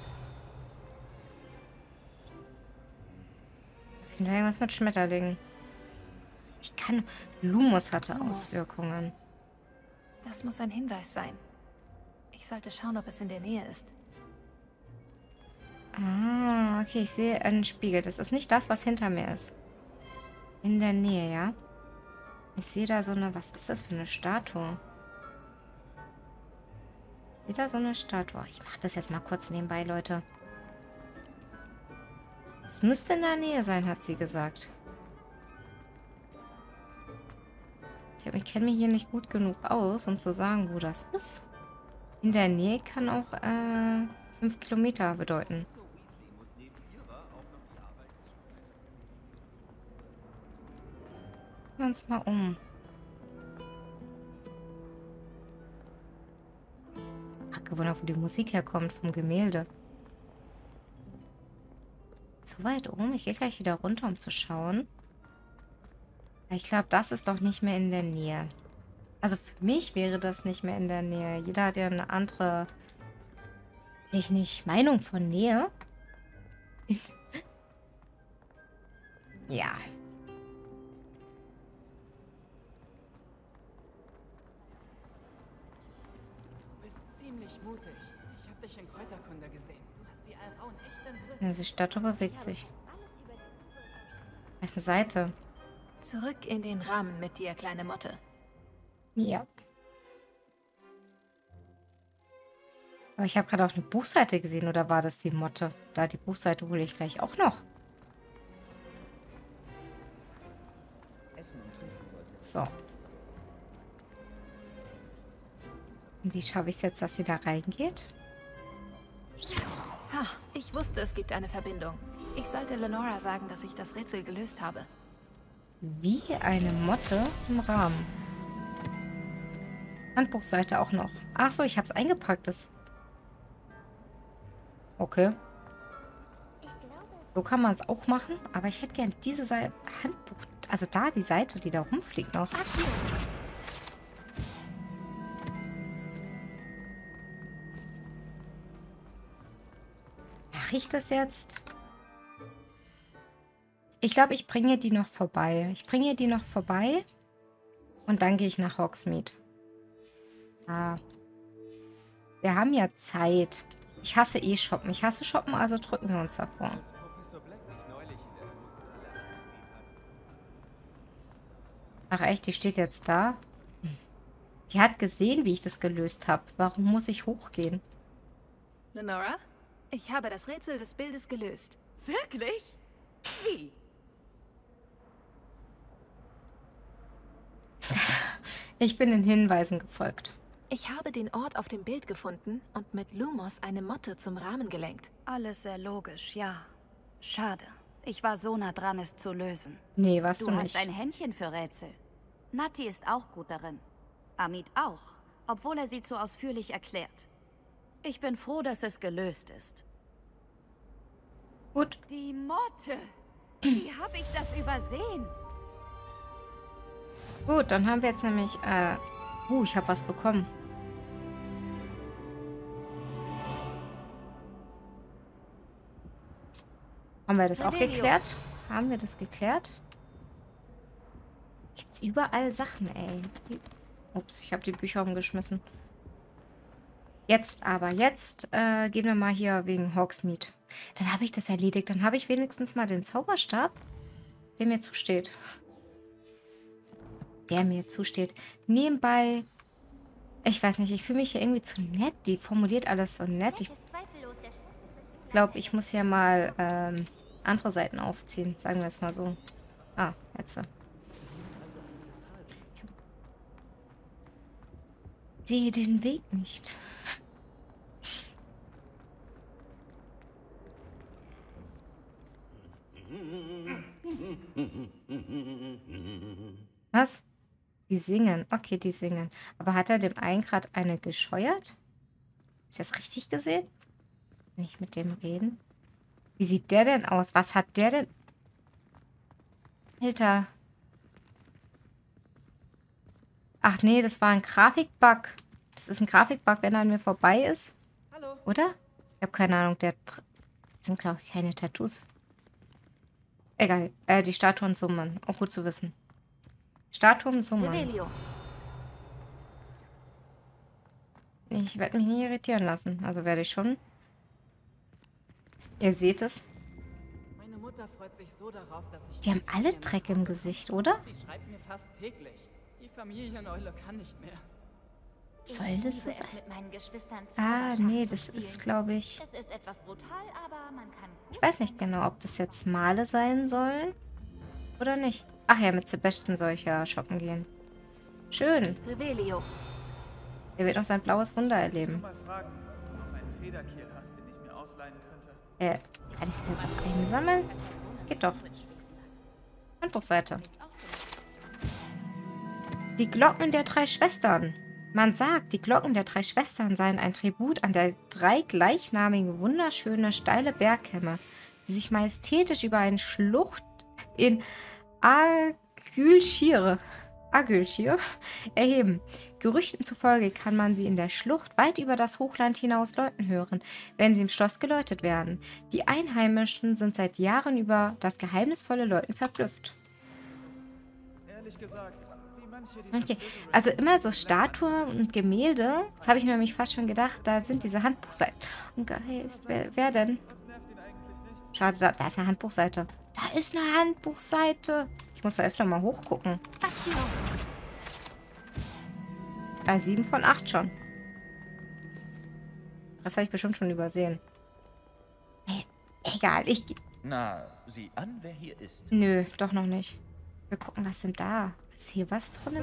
Ich finde irgendwas mit Schmetterlingen. Ich kann... Lumos hatte Lumos. Auswirkungen. Das muss ein Hinweis sein. Ich sollte schauen, ob es in der Nähe ist. Ah, okay, ich sehe einen Spiegel. Das ist nicht das, was hinter mir ist. In der Nähe, ja? Ich sehe da so eine... Was ist das für eine Statue? Ich sehe da so eine Statue. Ich mache das jetzt mal kurz nebenbei, Leute. Es müsste in der Nähe sein, hat sie gesagt. Ich, hab- ich kenne mich hier nicht gut genug aus, um zu sagen, wo das ist. In der Nähe kann auch äh, fünf Kilometer bedeuten. Schauen wir uns mal um. Ach, gewundert, wo die Musik herkommt vom Gemälde. So weit oben. Ich gehe gleich wieder runter, um zu schauen. Ich glaube, das ist doch nicht mehr in der Nähe. Also für mich wäre das nicht mehr in der Nähe. Jeder hat ja eine andere, weiß ich nicht, Meinung von Nähe. Ja. Du bist ziemlich mutig. Ich habe dich in Kräuterkunde gesehen. Du hast die Alraun echt im Griff. Also die Statue bewegt sich. Da ist eine Seite. Zurück in den Rahmen mit dir, kleine Motte. Ja. Aber ich habe gerade auch eine Buchseite gesehen, oder war das die Motte? Da, die Buchseite hole ich gleich auch noch. So. Und wie schaffe ich es jetzt, dass sie da reingeht? Ha, ich wusste, es gibt eine Verbindung. Ich sollte Lenora sagen, dass ich das Rätsel gelöst habe. Wie eine Motte im Rahmen. Handbuchseite auch noch. Ach so, ich habe es eingepackt. Das. Okay. So kann man es auch machen. Aber ich hätte gern diese Seite. Handbuch. Also da die Seite, die da rumfliegt noch. Mache ich das jetzt? Ich glaube, ich bringe die noch vorbei. Ich bringe die noch vorbei. Und dann gehe ich nach Hogsmeade. Ah. Wir haben ja Zeit. Ich hasse eh Shoppen. Ich hasse Shoppen, also drücken wir uns davor. Als Professor Black mich neulich in der großen Halle angesehen Ach echt, die steht jetzt da? Die hat gesehen, wie ich das gelöst habe. Warum muss ich hochgehen? Lenora, ich habe das Rätsel des Bildes gelöst. Wirklich? Wie? Ich bin den Hinweisen gefolgt. Ich habe den Ort auf dem Bild gefunden und mit Lumos eine Motte zum Rahmen gelenkt. Alles sehr logisch, ja. Schade. Ich war so nah dran, es zu lösen. Nee, warst du, Du nicht. hast ein Händchen für Rätsel. Nati ist auch gut darin. Amit auch, obwohl er sie zu ausführlich erklärt. Ich bin froh, dass es gelöst ist. Gut. Die Motte! Wie habe ich das übersehen? Gut, dann haben wir jetzt nämlich... Äh, uh, ich habe was bekommen. Haben wir das auch Revelio. geklärt? Haben wir das geklärt? Gibt's überall Sachen, ey. Ups, ich habe die Bücher umgeschmissen. Jetzt aber, jetzt äh, gehen wir mal hier wegen Hogsmeade. Dann habe ich das erledigt. Dann habe ich wenigstens mal den Zauberstab, der mir zusteht. Der mir zusteht. Nebenbei, ich weiß nicht, ich fühle mich hier irgendwie zu nett. Die formuliert alles so nett. Ich glaube, ich muss hier mal ähm, andere Seiten aufziehen. Sagen wir es mal so. Ah, jetzt. Ich sehe den Weg nicht. Was? Die singen. Okay, die singen. Aber hat er dem einen gerade eine gescheuert? Ist das richtig gesehen? Nicht mit dem reden. Wie sieht der denn aus? Was hat der denn? Alter. Ach nee, das war ein Grafikbug. Das ist ein Grafikbug, wenn er an mir vorbei ist. Hallo. Oder? Ich habe keine Ahnung. Der das sind, glaube ich, keine Tattoos. Egal. Äh, die Statuen summen. Auch gut zu wissen. Statuen summen. Revelio. Ich werde mich nie irritieren lassen. Also werde ich schon. Ihr seht es. Meine Mutter freut sich so darauf, dass ich... Die haben alle Dreck im Gesicht, oder? Sie schreibt mir fast täglich. Die Familieneule kann nicht mehr. Soll das so liebe es, sein? mit meinen Geschwistern Ah, Zauberschach nee, zu das spielen. ist, glaube ich... Es ist etwas brutal, aber man kann gut Ich weiß nicht genau, ob das jetzt Male sein soll oder nicht. Ach ja, mit Sebastian soll ich ja shoppen gehen. Schön. Revelio. Er wird noch sein blaues Wunder erleben. Mal fragen, ob du noch einen Federkiel hast, den ich mir ausleihen könnte. Äh, kann ich das jetzt auch einsammeln? Geht doch. Handbuchseite. Die Glocken der drei Schwestern. Man sagt, die Glocken der drei Schwestern seien ein Tribut an der drei gleichnamigen, wunderschöne, steile Bergkämme, die sich majestätisch über eine Schlucht in Agülschir Agülschir erheben. Gerüchten zufolge kann man sie in der Schlucht weit über das Hochland hinaus läuten hören, wenn sie im Schloss geläutet werden. Die Einheimischen sind seit Jahren über das geheimnisvolle Läuten verblüfft. Ehrlich gesagt, wie manche dieser Okay, also immer so Statuen und Gemälde, das habe ich mir nämlich fast schon gedacht, da sind diese Handbuchseiten. Und Geist, wer, wer denn? Das nervt ihn eigentlich nicht. Schade, da, da ist eine Handbuchseite. Da ist eine Handbuchseite. Ich muss da öfter mal hochgucken. Bei sieben von acht schon. Das habe ich bestimmt schon übersehen. Hey, egal, ich... Na, sieh an, wer hier ist. Nö, doch noch nicht. Wir gucken, was sind da? Ist hier was drin?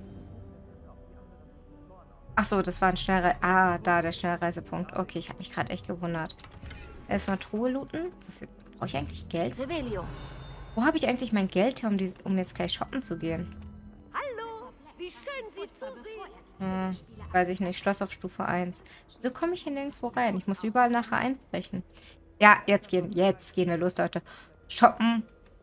Ach so, das war ein Schnellre... Ah, da, der Schnellreisepunkt. Okay, ich habe mich gerade echt gewundert. Erstmal Truhe looten. Wofür brauche ich eigentlich Geld? Revelio. Wo habe ich eigentlich mein Geld her, um, die, um jetzt gleich shoppen zu gehen? Hallo, wie schön Sie zu sehen. Hm, weiß ich nicht. Schloss auf Stufe eins. So komme ich hier nirgendwo rein. Ich muss überall nachher einbrechen. Ja, jetzt gehen, jetzt gehen wir los, Leute. Shoppen.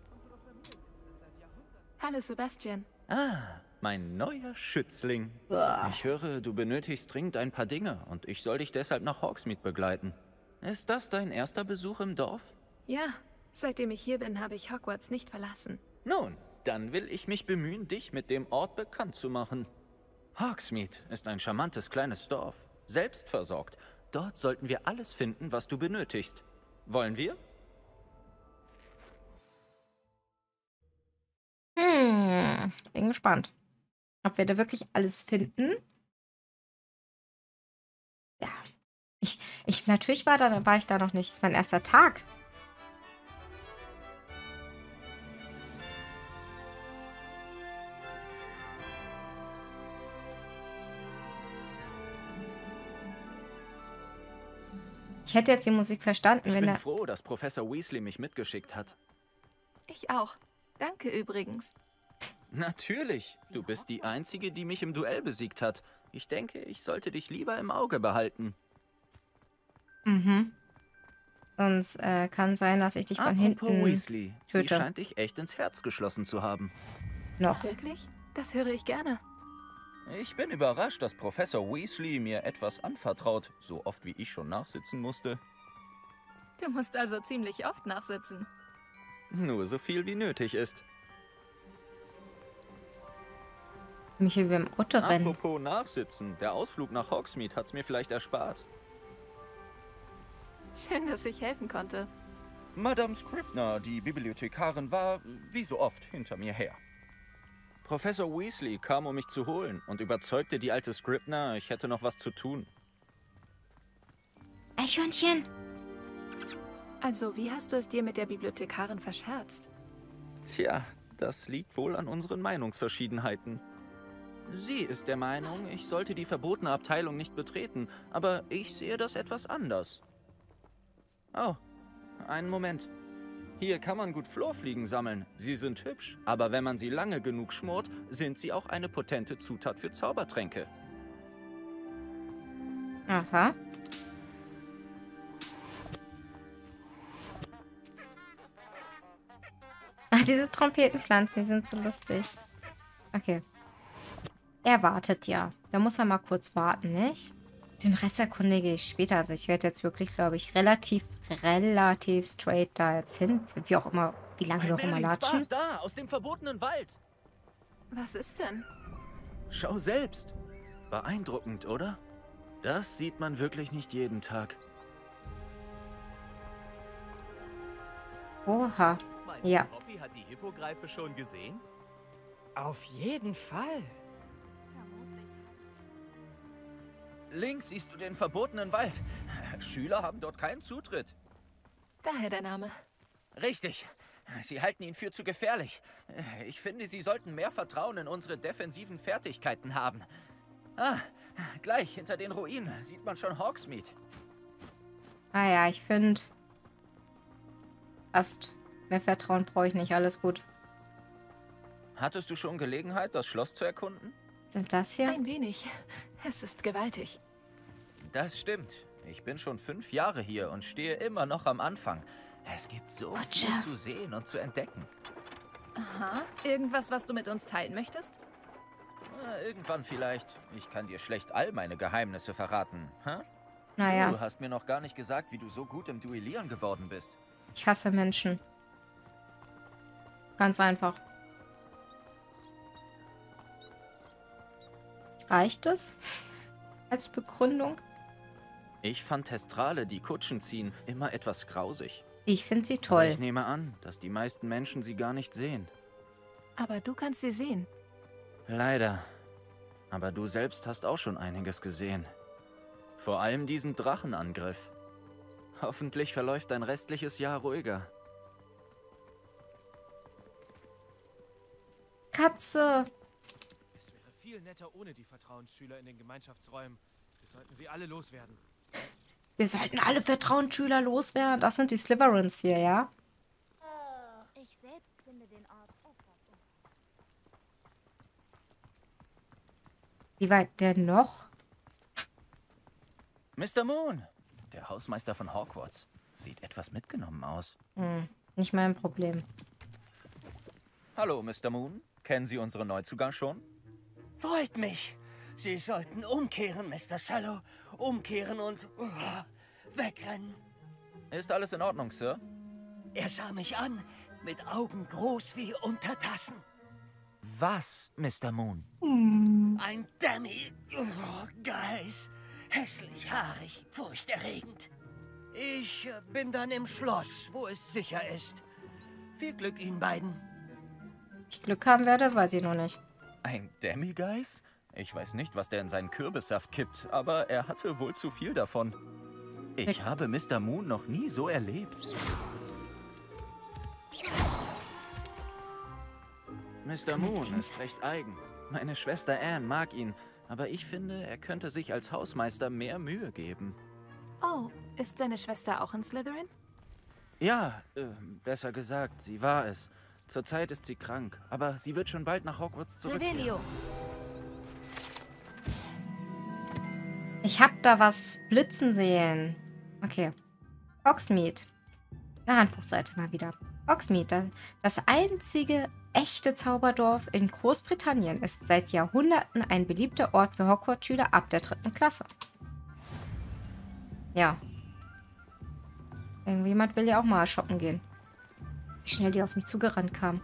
Hallo Sebastian. Ah, mein neuer Schützling. Uah. Ich höre, du benötigst dringend ein paar Dinge und ich soll dich deshalb nach Hogsmeade begleiten. Ist das dein erster Besuch im Dorf? Ja, seitdem ich hier bin, habe ich Hogwarts nicht verlassen. Nun, dann will ich mich bemühen, dich mit dem Ort bekannt zu machen. Hogsmeade ist ein charmantes kleines Dorf, selbstversorgt. Dort sollten wir alles finden, was du benötigst. Wollen wir? Hm. Hm, bin gespannt, ob wir da wirklich alles finden. Ja, ich, ich, natürlich war da, war ich da noch nicht. Das ist mein erster Tag. Ich hätte jetzt die Musik verstanden, Ich wenn bin er... froh, dass Professor Weasley mich mitgeschickt hat. Ich auch. Danke übrigens. Natürlich. Du bist die Einzige, die mich im Duell besiegt hat. Ich denke, ich sollte dich lieber im Auge behalten. Mhm. Sonst äh, kann sein, dass ich dich von Apropos hinten Weasley, sie töte. scheint dich echt ins Herz geschlossen zu haben. Noch. Wirklich? Das höre ich gerne. Ich bin überrascht, dass Professor Weasley mir etwas anvertraut, so oft wie ich schon nachsitzen musste. Du musst also ziemlich oft nachsitzen. Nur so viel wie nötig ist. Mich hier wie im Auto rennen. Apropos nachsitzen, der Ausflug nach Hogsmeade hat's mir vielleicht erspart. Schön, dass ich helfen konnte. Madame Scribner, die Bibliothekarin, war, wie so oft, hinter mir her. Professor Weasley kam, um mich zu holen und überzeugte die alte Scribner, ich hätte noch was zu tun. Eichhörnchen. Also, wie hast du es dir mit der Bibliothekarin verscherzt? Tja, das liegt wohl an unseren Meinungsverschiedenheiten. Sie ist der Meinung, ich sollte die verbotene Abteilung nicht betreten, aber ich sehe das etwas anders. Oh, einen Moment. Hier kann man gut Florfliegen sammeln. Sie sind hübsch, aber wenn man sie lange genug schmort, sind sie auch eine potente Zutat für Zaubertränke. Aha. Ach, diese Trompetenpflanzen, die sind so lustig. Okay. Er wartet ja. Da muss er mal kurz warten, nicht? Den Rest erkundige ich später. Also ich werde jetzt wirklich, glaube ich, relativ, relativ straight da jetzt hin. Wie auch immer, wie lange wir auch immer latschen. Da, aus dem verbotenen Wald. Was ist denn? Schau selbst. Beeindruckend, oder? Das sieht man wirklich nicht jeden Tag. Oha. Ja. Poppy hat die Hippogreife schon gesehen? Auf jeden Fall. Links siehst du den verbotenen Wald. Schüler haben dort keinen Zutritt. Daher der Name. Richtig. Sie halten ihn für zu gefährlich. Ich finde, Sie sollten mehr Vertrauen in unsere defensiven Fertigkeiten haben. Ah, gleich hinter den Ruinen sieht man schon Hogsmeade. Ah ja, ich finde... Passt. Mehr Vertrauen brauche ich nicht. Alles gut. Hattest du schon Gelegenheit, das Schloss zu erkunden? Sind das hier? Ein wenig. Es ist gewaltig. Das stimmt. Ich bin schon fünf Jahre hier und stehe immer noch am Anfang. Es gibt so Kutsche. viel zu sehen und zu entdecken. Aha. Irgendwas, was du mit uns teilen möchtest? Na, irgendwann vielleicht. Ich kann dir schlecht all meine Geheimnisse verraten. Hä? Naja. Du hast mir noch gar nicht gesagt, wie du so gut im Duellieren geworden bist. Ich hasse Menschen. Ganz einfach. Reicht es? Als Begründung? Ich fand Testrale, die Kutschen ziehen, immer etwas grausig. Ich finde sie Aber toll. ich nehme an, dass die meisten Menschen sie gar nicht sehen. Aber du kannst sie sehen. Leider. Aber du selbst hast auch schon einiges gesehen. Vor allem diesen Drachenangriff. Hoffentlich verläuft dein restliches Jahr ruhiger. Katze. Es wäre viel netter ohne die Vertrauensschüler in den Gemeinschaftsräumen. Wir sollten sie alle loswerden. Wir sollten alle Vertrauensschüler loswerden. Das sind die Slytherins hier, ja? Ich selbst finde den Ort etwas. Wie weit denn noch? Mister Moon, der Hausmeister von Hogwarts, sieht etwas mitgenommen aus. Hm, nicht mein Problem. Hallo, Mister Moon. Kennen Sie unseren Neuzugang schon? Freut mich. Sie sollten umkehren, Mister Sallow. Umkehren und uh, wegrennen. Ist alles in Ordnung, Sir? Er sah mich an, mit Augen groß wie Untertassen. Was, Mister Moon? Ein Dummy. Uh, Geist. Hässlich, haarig, furchterregend. Ich äh, bin dann im Schloss, wo es sicher ist. Viel Glück Ihnen beiden. ich Glück haben werde, weiß ich noch nicht. Ein Demigeist? Ich weiß nicht, was der in seinen Kürbissaft kippt, aber er hatte wohl zu viel davon. Ich habe Mister Moon noch nie so erlebt. Mister Moon ist recht eigen. Meine Schwester Anne mag ihn, aber ich finde, er könnte sich als Hausmeister mehr Mühe geben. Oh, ist deine Schwester auch in Slytherin? Ja, äh, besser gesagt, sie war es. Zurzeit ist sie krank, aber sie wird schon bald nach Hogwarts zurückkehren. Revelio. Ich hab da was blitzen sehen. Okay. Hogsmeade. Eine Handbuchseite mal wieder. Hogsmeade, das einzige echte Zauberdorf in Großbritannien, ist seit Jahrhunderten ein beliebter Ort für Hogwarts-Schüler ab der dritten Klasse. Ja. Irgendjemand will ja auch mal shoppen gehen. Wie schnell die auf mich zugerannt kamen.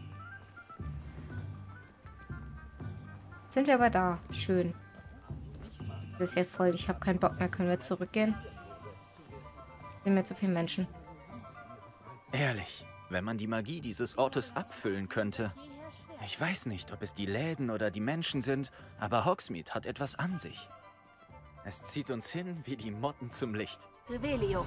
Sind wir aber da. Schön. Das ist ja voll. Ich habe keinen Bock mehr. Können wir zurückgehen? Sind mir zu viele Menschen. Ehrlich, wenn man die Magie dieses Ortes abfüllen könnte. Ich weiß nicht, ob es die Läden oder die Menschen sind, aber Hogsmeade hat etwas an sich. Es zieht uns hin wie die Motten zum Licht. Revelio.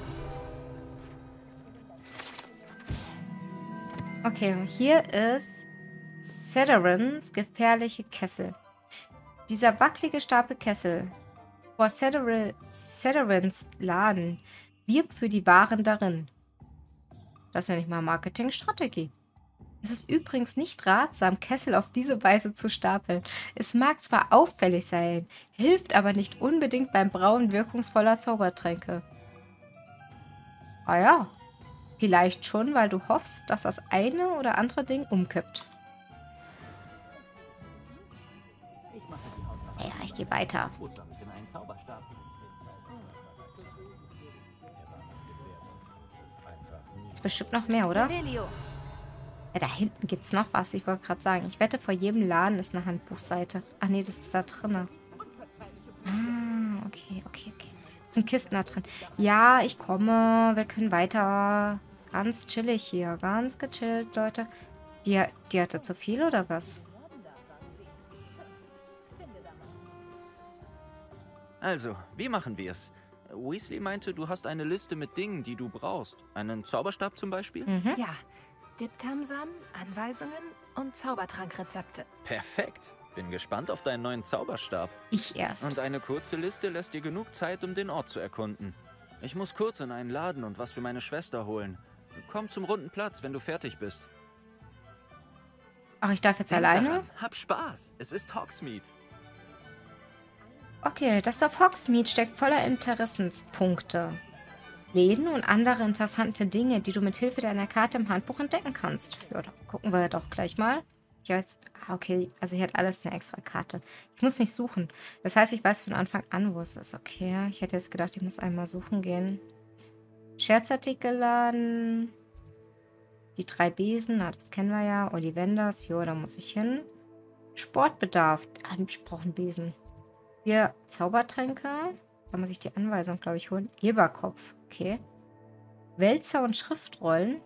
Okay, hier ist Slytherins gefährliche Kessel. Dieser wackelige Stapel Kessel vor Slytherins Laden wirbt für die Waren darin. Das nenne ich mal Marketingstrategie. Es ist übrigens nicht ratsam, Kessel auf diese Weise zu stapeln. Es mag zwar auffällig sein, hilft aber nicht unbedingt beim Brauen wirkungsvoller Zaubertränke. Ah ja, vielleicht schon, weil du hoffst, dass das eine oder andere Ding umkippt. Ja, ich gehe weiter. Ist bestimmt noch mehr, oder? Ja, da hinten gibt es noch was. Ich wollte gerade sagen, ich wette, vor jedem Laden ist eine Handbuchseite. Ach nee, das ist da drin. Ah, okay, okay, okay. Es sind Kisten da drin. Ja, ich komme. Wir können weiter. Ganz chillig hier. Ganz gechillt, Leute. Die, die hatte zu viel, oder was? Also, wie machen wir es? Weasley meinte, du hast eine Liste mit Dingen, die du brauchst. Einen Zauberstab zum Beispiel? Mhm. Ja. Diptamsamen, Anweisungen und Zaubertrankrezepte. Perfekt. Bin gespannt auf deinen neuen Zauberstab. Ich erst. Und eine kurze Liste lässt dir genug Zeit, um den Ort zu erkunden. Ich muss kurz in einen Laden und was für meine Schwester holen. Komm zum runden Platz, wenn du fertig bist. Ach, ich darf jetzt Denk alleine? daran, hab Spaß. Es ist Hogsmeade. Okay, das Dorf Hogsmeade steckt voller Interessenspunkte. Läden und andere interessante Dinge, die du mit Hilfe deiner Karte im Handbuch entdecken kannst. Ja, da gucken wir doch gleich mal. Ich weiß, okay, also hier hat alles eine extra Karte. Ich muss nicht suchen. Das heißt, ich weiß von Anfang an, wo es ist. Okay, ich hätte jetzt gedacht, ich muss einmal suchen gehen. Scherzartikelladen. Die drei Besen, na, das kennen wir ja. Ollivanders, jo, da muss ich hin. Sportbedarf. Ah, ich brauche einen Besen. Hier Zaubertränke. Da muss ich die Anweisung, glaube ich, holen. Eberkopf. Okay. Wälzer und Schriftrollen.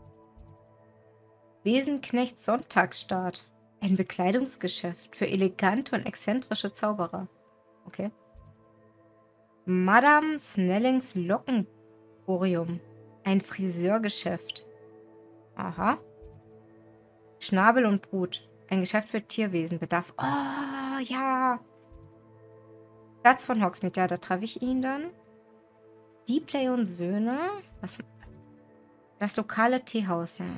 Besenknecht Sonntagsstart. Ein Bekleidungsgeschäft für elegante und exzentrische Zauberer. Okay. Madame Snellings Lockenborium. Ein Friseurgeschäft. Aha. Schnabel und Brut. Ein Geschäft für Tierwesen. Bedarf. Oh, ja. Platz von Hogsmeade. Ja, da treffe ich ihn dann. Deepley und Söhne. Was? Das lokale Teehaus. Ja.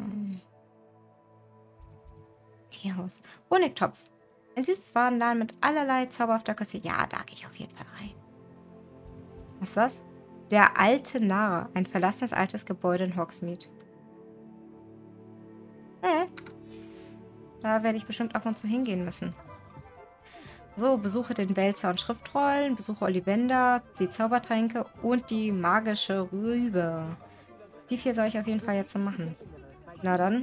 Teehaus. Honigtopf. Ein süßes Warenladen mit allerlei zauberhafter Küsse. Ja, da gehe ich auf jeden Fall rein. Was ist das? Der alte Narr. Ein verlassenes altes Gebäude in Hogsmeade. Hm. Da werde ich bestimmt ab und zu hingehen müssen. So, besuche den Wälzer und Schriftrollen, besuche Ollivander, die Zaubertränke und die magische Rübe. Die vier soll ich auf jeden Fall jetzt so machen. Na dann.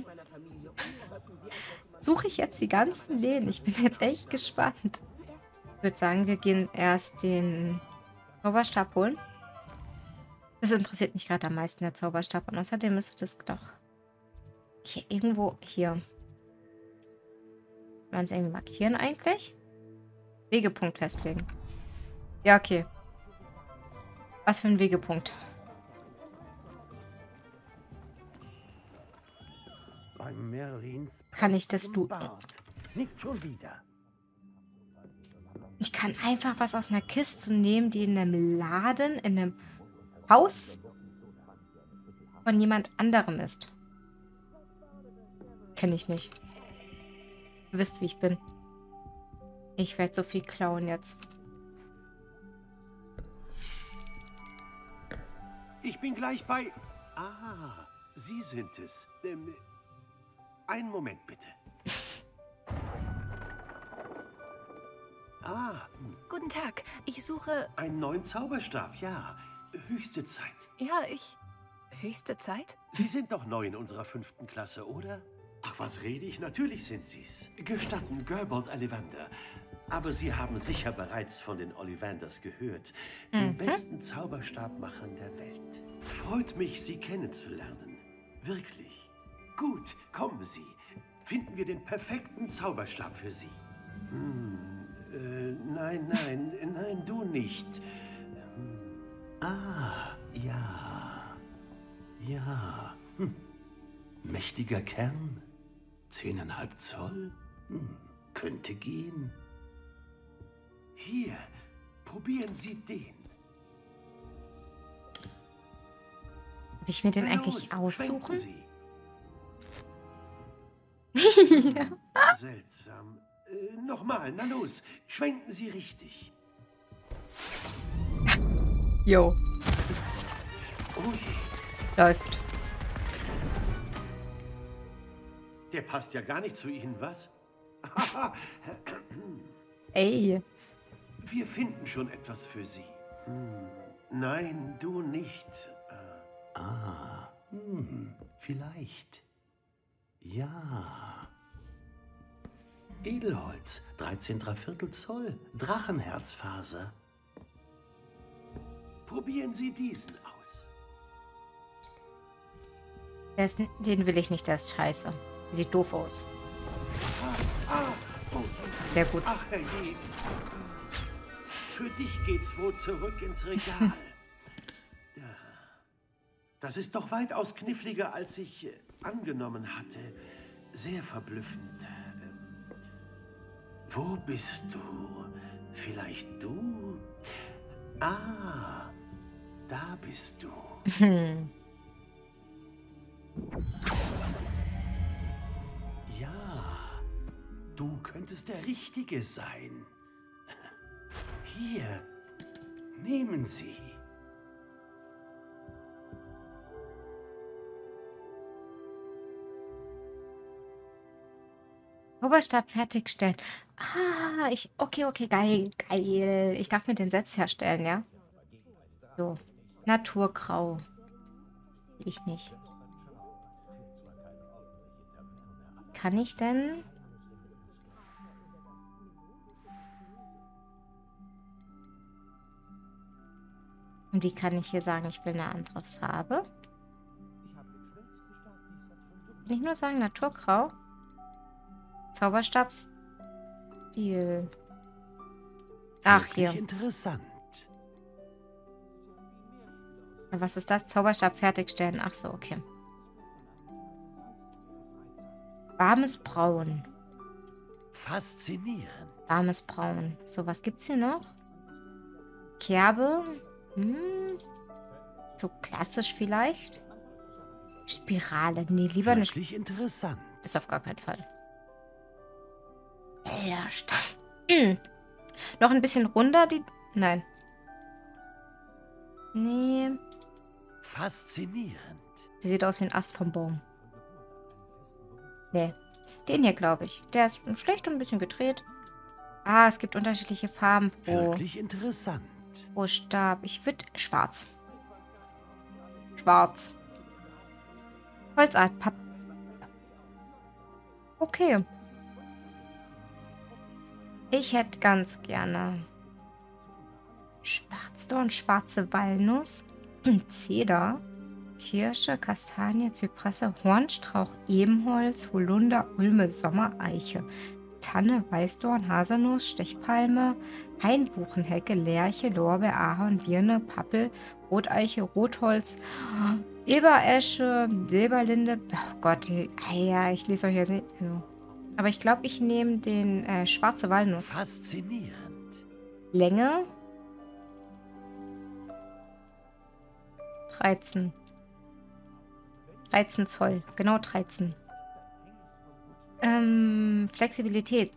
Suche ich jetzt die ganzen Läden. Ich bin jetzt echt gespannt. Ich würde sagen, wir gehen erst den Zauberstab holen. Das interessiert mich gerade am meisten, der Zauberstab. Und außerdem müsste das doch... Hier, irgendwo hier. man es irgendwie markieren eigentlich? Wegepunkt festlegen. Ja, okay. Was für ein Wegepunkt? Kann ich das du... Nicht schon wieder. Ich kann einfach was aus einer Kiste nehmen, die in einem Laden, in einem Haus von jemand anderem ist. Kenne ich nicht. Ihr wisst, wie ich bin. Ich werde so viel klauen jetzt. Ich bin gleich bei... Ah, Sie sind es. Ähm, einen Moment bitte. Ah. Guten Tag, ich suche... Einen neuen Zauberstab, ja. Höchste Zeit. Ja, ich... Höchste Zeit? Sie sind doch neu in unserer fünften Klasse, oder? Ach, was rede ich? Natürlich sind Sie's. Gestatten, Gerbold Ollivander. Aber Sie haben sicher bereits von den Ollivanders gehört. Den Mhm. besten Zauberstabmachern der Welt. Freut mich, Sie kennenzulernen. Wirklich. Gut, kommen Sie. Finden wir den perfekten Zauberstab für Sie. Hm, äh, nein, nein, nein, du nicht. Hm. Ah, ja. Ja. Hm. Mächtiger Kern. Zehneinhalb Zoll. Hm. Könnte gehen. Hier, probieren Sie den. Will ich mir den Na eigentlich los, aussuchen? schwenken Sie. Ja. Seltsam. Äh, Nochmal, na los, schwenken Sie richtig. Jo. Oh je, Läuft. der passt ja gar nicht zu Ihnen, was? Ey. Wir finden schon etwas für Sie. Hm. Nein, du nicht. Äh, ah, hm, vielleicht. Ja. Edelholz, dreizehn Dreiviertel Zoll, Drachenherzfaser. Probieren Sie diesen aus. Der ist, den will ich nicht, der ist scheiße. Sieht doof aus. Ah, oh. Sehr gut. Ach, herrje. Für dich geht's wohl zurück ins Regal. Das ist doch weitaus kniffliger, als ich äh, angenommen hatte. Sehr verblüffend. Ähm, wo bist du? Vielleicht du? Ah, da bist du. Hm. Ja, du könntest der Richtige sein. Hier, nehmen Sie. Zauberstab fertigstellen. Ah, ich. Okay, okay, geil, geil. Ich darf mir den selbst herstellen, ja? So. Naturgrau. Ich nicht. Kann ich denn? Und wie kann ich hier sagen, ich will eine andere Farbe? Kann ich nur sagen Naturgrau? Zauberstabstil. Ach, hier. Wirklich interessant. Was ist das? Zauberstab fertigstellen. Ach so, okay. Warmes Braun. Faszinierend. Warmes Braun. So, was gibt's hier noch? Kerbe. Hm. So klassisch vielleicht. Spirale. Nee, lieber eine Wirklich interessant. Ist auf gar keinen Fall. Elderstein. Hm. Noch ein bisschen runder, die... Nein. Nee. Faszinierend. Sie sieht aus wie ein Ast vom Baum. Nee. Den hier, glaube ich. Der ist schlecht und ein bisschen gedreht. Ah, es gibt unterschiedliche Farben pro... Wirklich interessant. Pro Stab. Ich würde... Schwarz. Schwarz. Holzart. Papp. Okay. Ich hätte ganz gerne Schwarzdorn, schwarze Walnuss, Zeder, Kirsche, Kastanie, Zypresse, Hornstrauch, Ebenholz, Holunder, Ulme, Sommereiche, Tanne, Weißdorn, Haselnuss, Stechpalme, Hainbuchenhecke, Lärche, Lorbeer, Ahorn, Birne, Pappel, Roteiche, Rotholz, Eberesche, Silberlinde. Oh Gott, ja, ich lese euch jetzt nicht. Also. Aber ich glaube, ich nehme den äh, schwarze Walnuss. Faszinierend. Länge dreizehn. dreizehn Zoll. Genau dreizehn. Ähm, Flexibilität.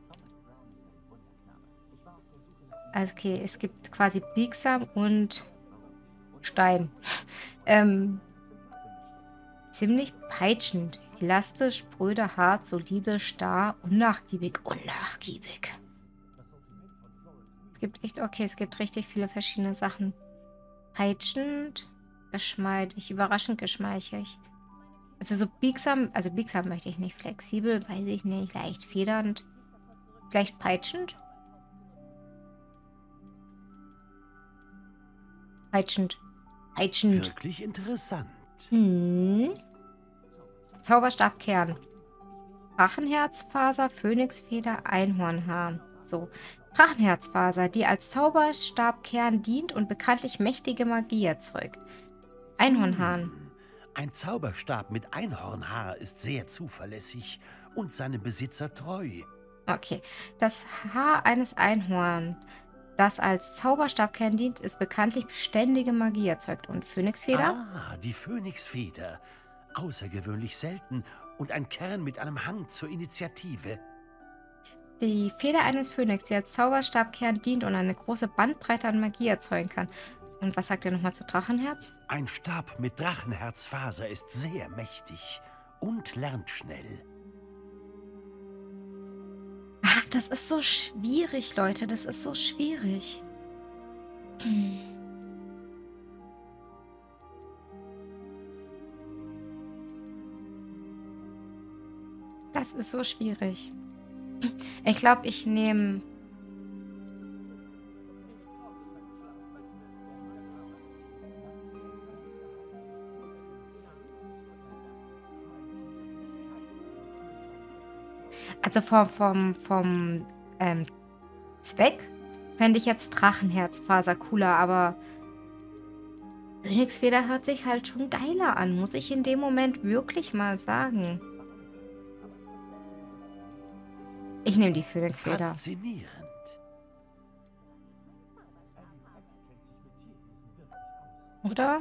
Also okay, es gibt quasi biegsam und Stein. ähm, ziemlich peitschend. Elastisch, spröde, hart, solide, starr, unnachgiebig. Unnachgiebig. Es gibt echt, okay, es gibt richtig viele verschiedene Sachen. Peitschend, geschmeidig, überraschend geschmeichig. Also so biegsam, also biegsam möchte ich nicht. Flexibel, weiß ich nicht. Leicht federnd. Vielleicht peitschend? Peitschend. Peitschend. Wirklich interessant. Hm. Zauberstabkern. Drachenherzfaser, Phönixfeder, Einhornhaar. So. Drachenherzfaser, die als Zauberstabkern dient und bekanntlich mächtige Magie erzeugt. Einhornhahn. Ein Zauberstab mit Einhornhaar ist sehr zuverlässig und seinem Besitzer treu. Okay. Das Haar eines Einhorns, das als Zauberstabkern dient, ist bekanntlich beständige Magie erzeugt. Und Phönixfeder? Ah, die Phönixfeder. Außergewöhnlich selten und ein Kern mit einem Hang zur Initiative. Die Feder eines Phönix, die als Zauberstabkern dient und eine große Bandbreite an Magie erzeugen kann. Und was sagt ihr nochmal zu Drachenherz? Ein Stab mit Drachenherzfaser ist sehr mächtig und lernt schnell. Ach, das ist so schwierig, Leute. Das ist so schwierig. Hm. Das ist so schwierig. Ich glaube, ich nehme... Also vom, vom, vom ähm, Zweck fände ich jetzt Drachenherzfaser cooler, aber Phönixfeder hört sich halt schon geiler an, muss ich in dem Moment wirklich mal sagen. Ich nehme die Phönixfeder. Faszinierend. Oder?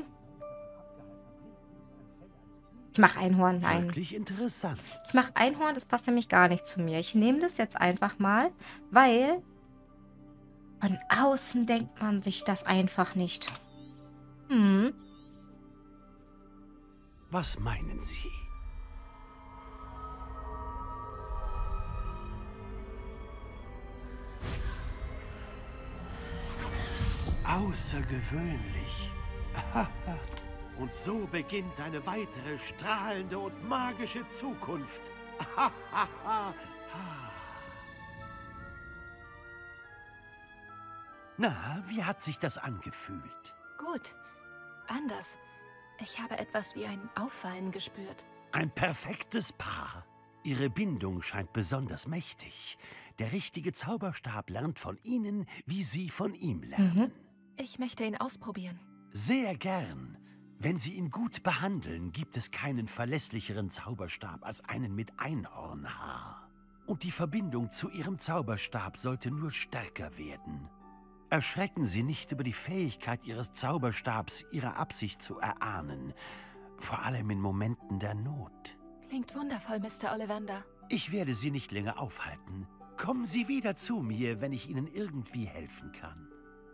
Ich mache Einhorn, nein. Wirklich interessant. Ich mache Einhorn, das passt nämlich gar nicht zu mir. Ich nehme das jetzt einfach mal, weil von außen denkt man sich das einfach nicht. Hm. Was meinen Sie? Außergewöhnlich. Und so beginnt eine weitere strahlende und magische Zukunft. Na, wie hat sich das angefühlt? Gut. Anders. Ich habe etwas wie ein Auffallen gespürt. Ein perfektes Paar. Ihre Bindung scheint besonders mächtig. Der richtige Zauberstab lernt von Ihnen, wie Sie von ihm lernen. Mhm. Ich möchte ihn ausprobieren. Sehr gern. Wenn Sie ihn gut behandeln, gibt es keinen verlässlicheren Zauberstab als einen mit Einhornhaar. Und die Verbindung zu Ihrem Zauberstab sollte nur stärker werden. Erschrecken Sie nicht über die Fähigkeit Ihres Zauberstabs, Ihre Absicht zu erahnen. Vor allem in Momenten der Not. Klingt wundervoll, Mister Ollivander. Ich werde Sie nicht länger aufhalten. Kommen Sie wieder zu mir, wenn ich Ihnen irgendwie helfen kann.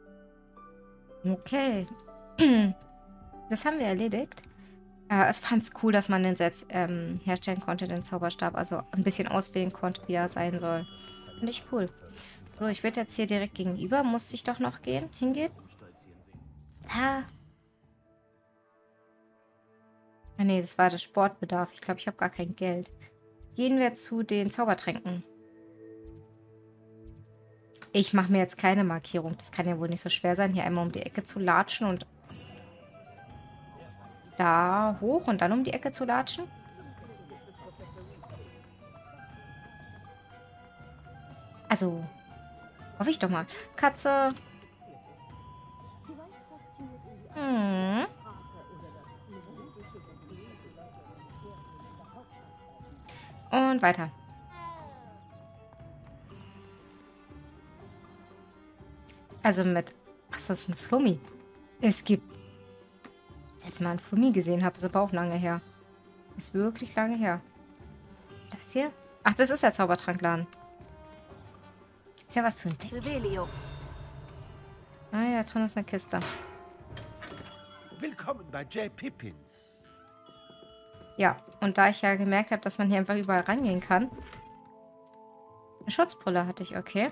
Okay. Das haben wir erledigt. Äh, es fand es cool, dass man den selbst ähm, herstellen konnte, den Zauberstab. Also ein bisschen auswählen konnte, wie er sein soll. Finde ich cool. So, ich werde jetzt hier direkt gegenüber. Musste ich doch noch gehen, hingehen? Ah. Ah, nee, das war der Sportbedarf. Ich glaube, ich habe gar kein Geld. Gehen wir zu den Zaubertränken. Ich mache mir jetzt keine Markierung. Das kann ja wohl nicht so schwer sein, hier einmal um die Ecke zu latschen und da hoch und dann um die Ecke zu latschen. Also, hoffe ich doch mal. Katze. Hm. Und weiter. Also mit... Achso, das ist ein Flummi. Es gibt... Als ich mal einen Flummi gesehen habe, ist aber auch lange her. Ist wirklich lange her. Was ist das hier? Ach, das ist der Zaubertrankladen. Gibt's ja was zu entdecken. Revelio. Ah ja, da drin ist eine Kiste. Willkommen bei J. Pippins. Ja, und da ich ja gemerkt habe, dass man hier einfach überall reingehen kann. Eine Schutzbrille hatte ich, okay.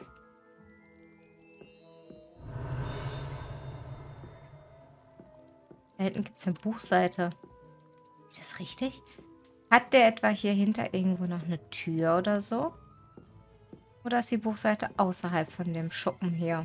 Da hinten gibt es eine Buchseite. Ist das richtig? Hat der etwa hier hinter irgendwo noch eine Tür oder so? Oder ist die Buchseite außerhalb von dem Schuppen hier?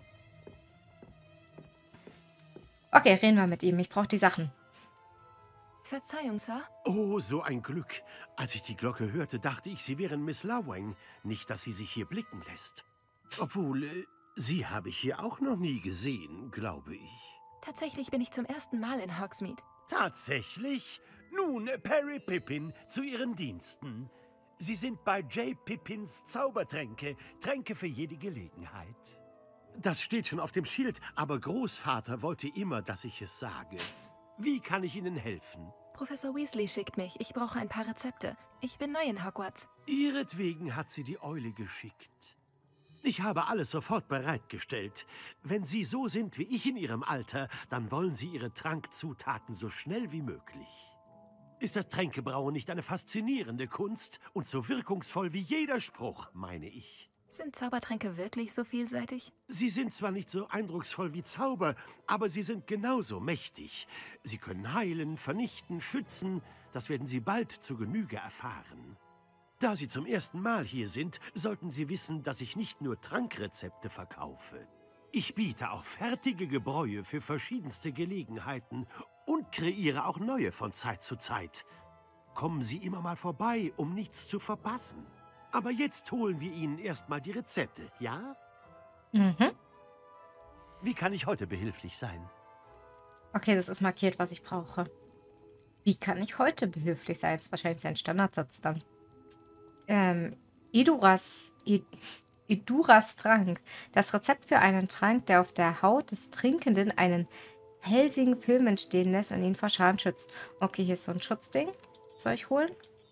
Okay, reden wir mit ihm. Ich brauche die Sachen. Verzeihung, Sir. Oh, so ein Glück. Als ich die Glocke hörte, dachte ich, Sie wären Miss Lawang. Nicht, dass sie sich hier blicken lässt. Obwohl, äh, Sie habe ich hier auch noch nie gesehen, glaube ich. Tatsächlich bin ich zum ersten Mal in Hogsmeade. Tatsächlich? Nun, Perry Pippin, zu Ihren Diensten. Sie sind bei J. Pippins Zaubertränke, Tränke für jede Gelegenheit. Das steht schon auf dem Schild, aber Großvater wollte immer, dass ich es sage. Wie kann ich Ihnen helfen? Professor Weasley schickt mich. Ich brauche ein paar Rezepte. Ich bin neu in Hogwarts. Ihretwegen hat sie die Eule geschickt. Ich habe alles sofort bereitgestellt. Wenn Sie so sind wie ich in Ihrem Alter, dann wollen Sie Ihre Trankzutaten so schnell wie möglich. Ist das Tränkebrauen nicht eine faszinierende Kunst und so wirkungsvoll wie jeder Spruch, meine ich? Sind Zaubertränke wirklich so vielseitig? Sie sind zwar nicht so eindrucksvoll wie Zauber, aber sie sind genauso mächtig. Sie können heilen, vernichten, schützen. Das werden Sie bald zu Genüge erfahren. Da Sie zum ersten Mal hier sind, sollten Sie wissen, dass ich nicht nur Trankrezepte verkaufe. Ich biete auch fertige Gebräue für verschiedenste Gelegenheiten und kreiere auch neue von Zeit zu Zeit. Kommen Sie immer mal vorbei, um nichts zu verpassen. Aber jetzt holen wir Ihnen erstmal die Rezepte, ja? Mhm. Wie kann ich heute behilflich sein? Okay, das ist markiert, was ich brauche. Wie kann ich heute behilflich sein? Das ist wahrscheinlich sein Standardsatz dann. Ähm, Eduras... Ed Eduras Trank. Das Rezept für einen Trank, der auf der Haut des Trinkenden einen felsigen Film entstehen lässt und ihn vor Schaden schützt. Okay, hier ist so ein Schutzding. Soll ich holen?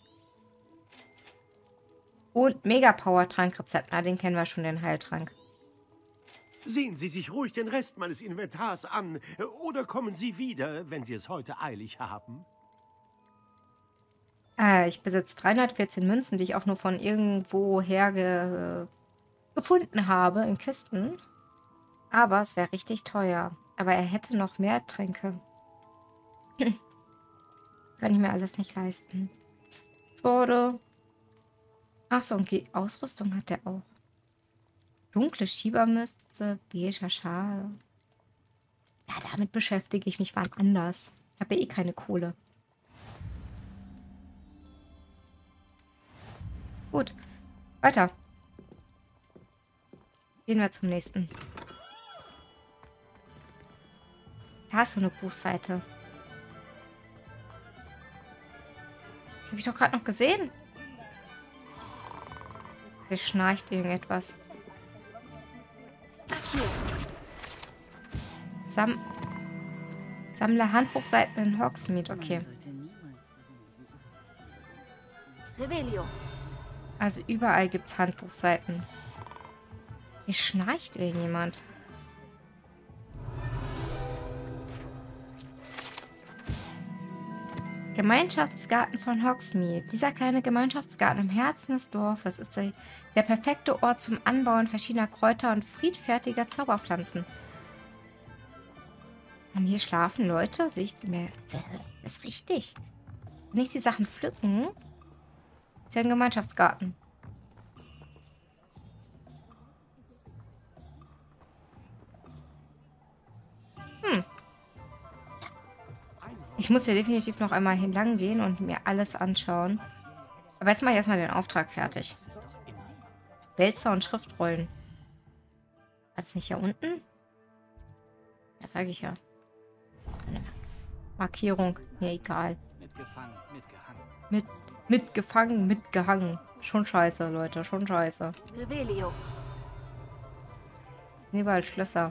Und Mega-Power-Trank-Rezept. Na, den kennen wir schon, den Heiltrank. Sehen Sie sich ruhig den Rest meines Inventars an. Oder kommen Sie wieder, wenn Sie es heute eilig haben. Äh, ich besitze dreihundertvierzehn Münzen, die ich auch nur von irgendwo her ge gefunden habe in Kisten. Aber es wäre richtig teuer. Aber er hätte noch mehr Tränke. Kann ich mir alles nicht leisten. Schade. Ach so, und die Ausrüstung hat er auch. Dunkle Schiebermütze, beiger Schal. Ja, damit beschäftige ich mich wann anders. Ich habe ja eh keine Kohle. Gut, weiter. Gehen wir zum nächsten. Da ist so eine Buchseite. Die habe ich doch gerade noch gesehen. Hier schnarcht irgendetwas. Sam Sammle Handbuchseiten in Hogsmeade. Okay. Revelio. Also überall gibt es Handbuchseiten. Hier schnarcht irgendjemand. Gemeinschaftsgarten von Hogsmeade. Dieser kleine Gemeinschaftsgarten im Herzen des Dorfes ist der, der perfekte Ort zum Anbauen verschiedener Kräuter und friedfertiger Zauberpflanzen. Und hier schlafen Leute? Sehe ich mir. Das ist richtig. Wenn ich die Sachen pflücken, ist ja ein Gemeinschaftsgarten. Hm. Ich muss hier definitiv noch einmal hinlang gehen und mir alles anschauen. Aber jetzt mache ich erstmal den Auftrag fertig. Wälzer und Schriftrollen. War das nicht hier unten? Ja, sage ich ja. So eine Markierung. Mir egal. Mitgefangen, mitgehangen. Mit, mitgefangen, mitgehangen. Schon scheiße, Leute. Schon scheiße. Revelio. Überall Schlösser.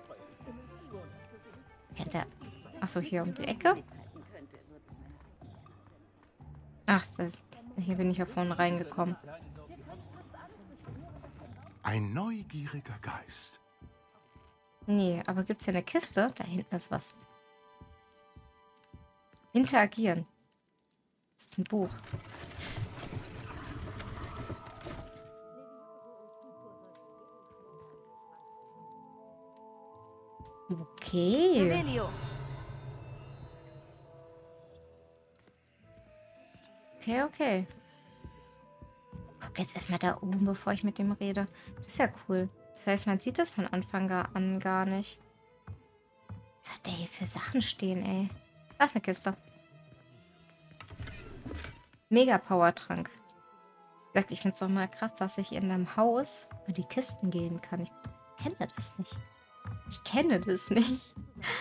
Kennt der... Achso, hier um die Ecke. Ach, das, hier bin ich ja vorne reingekommen. Ein neugieriger Geist. Nee, aber gibt's hier eine Kiste? Da hinten ist was. Interagieren. Das ist ein Buch. Okay. Revelio. Okay, okay. Guck jetzt erstmal da oben, bevor ich mit dem rede. Das ist ja cool. Das heißt, man sieht das von Anfang an gar nicht. Was hat der hier für Sachen stehen, ey? Da ist eine Kiste. Mega-Power-Trank. Wie gesagt, ich finde es doch mal krass, dass ich in einem Haus über die Kisten gehen kann. Ich kenne das nicht. Ich kenne das nicht.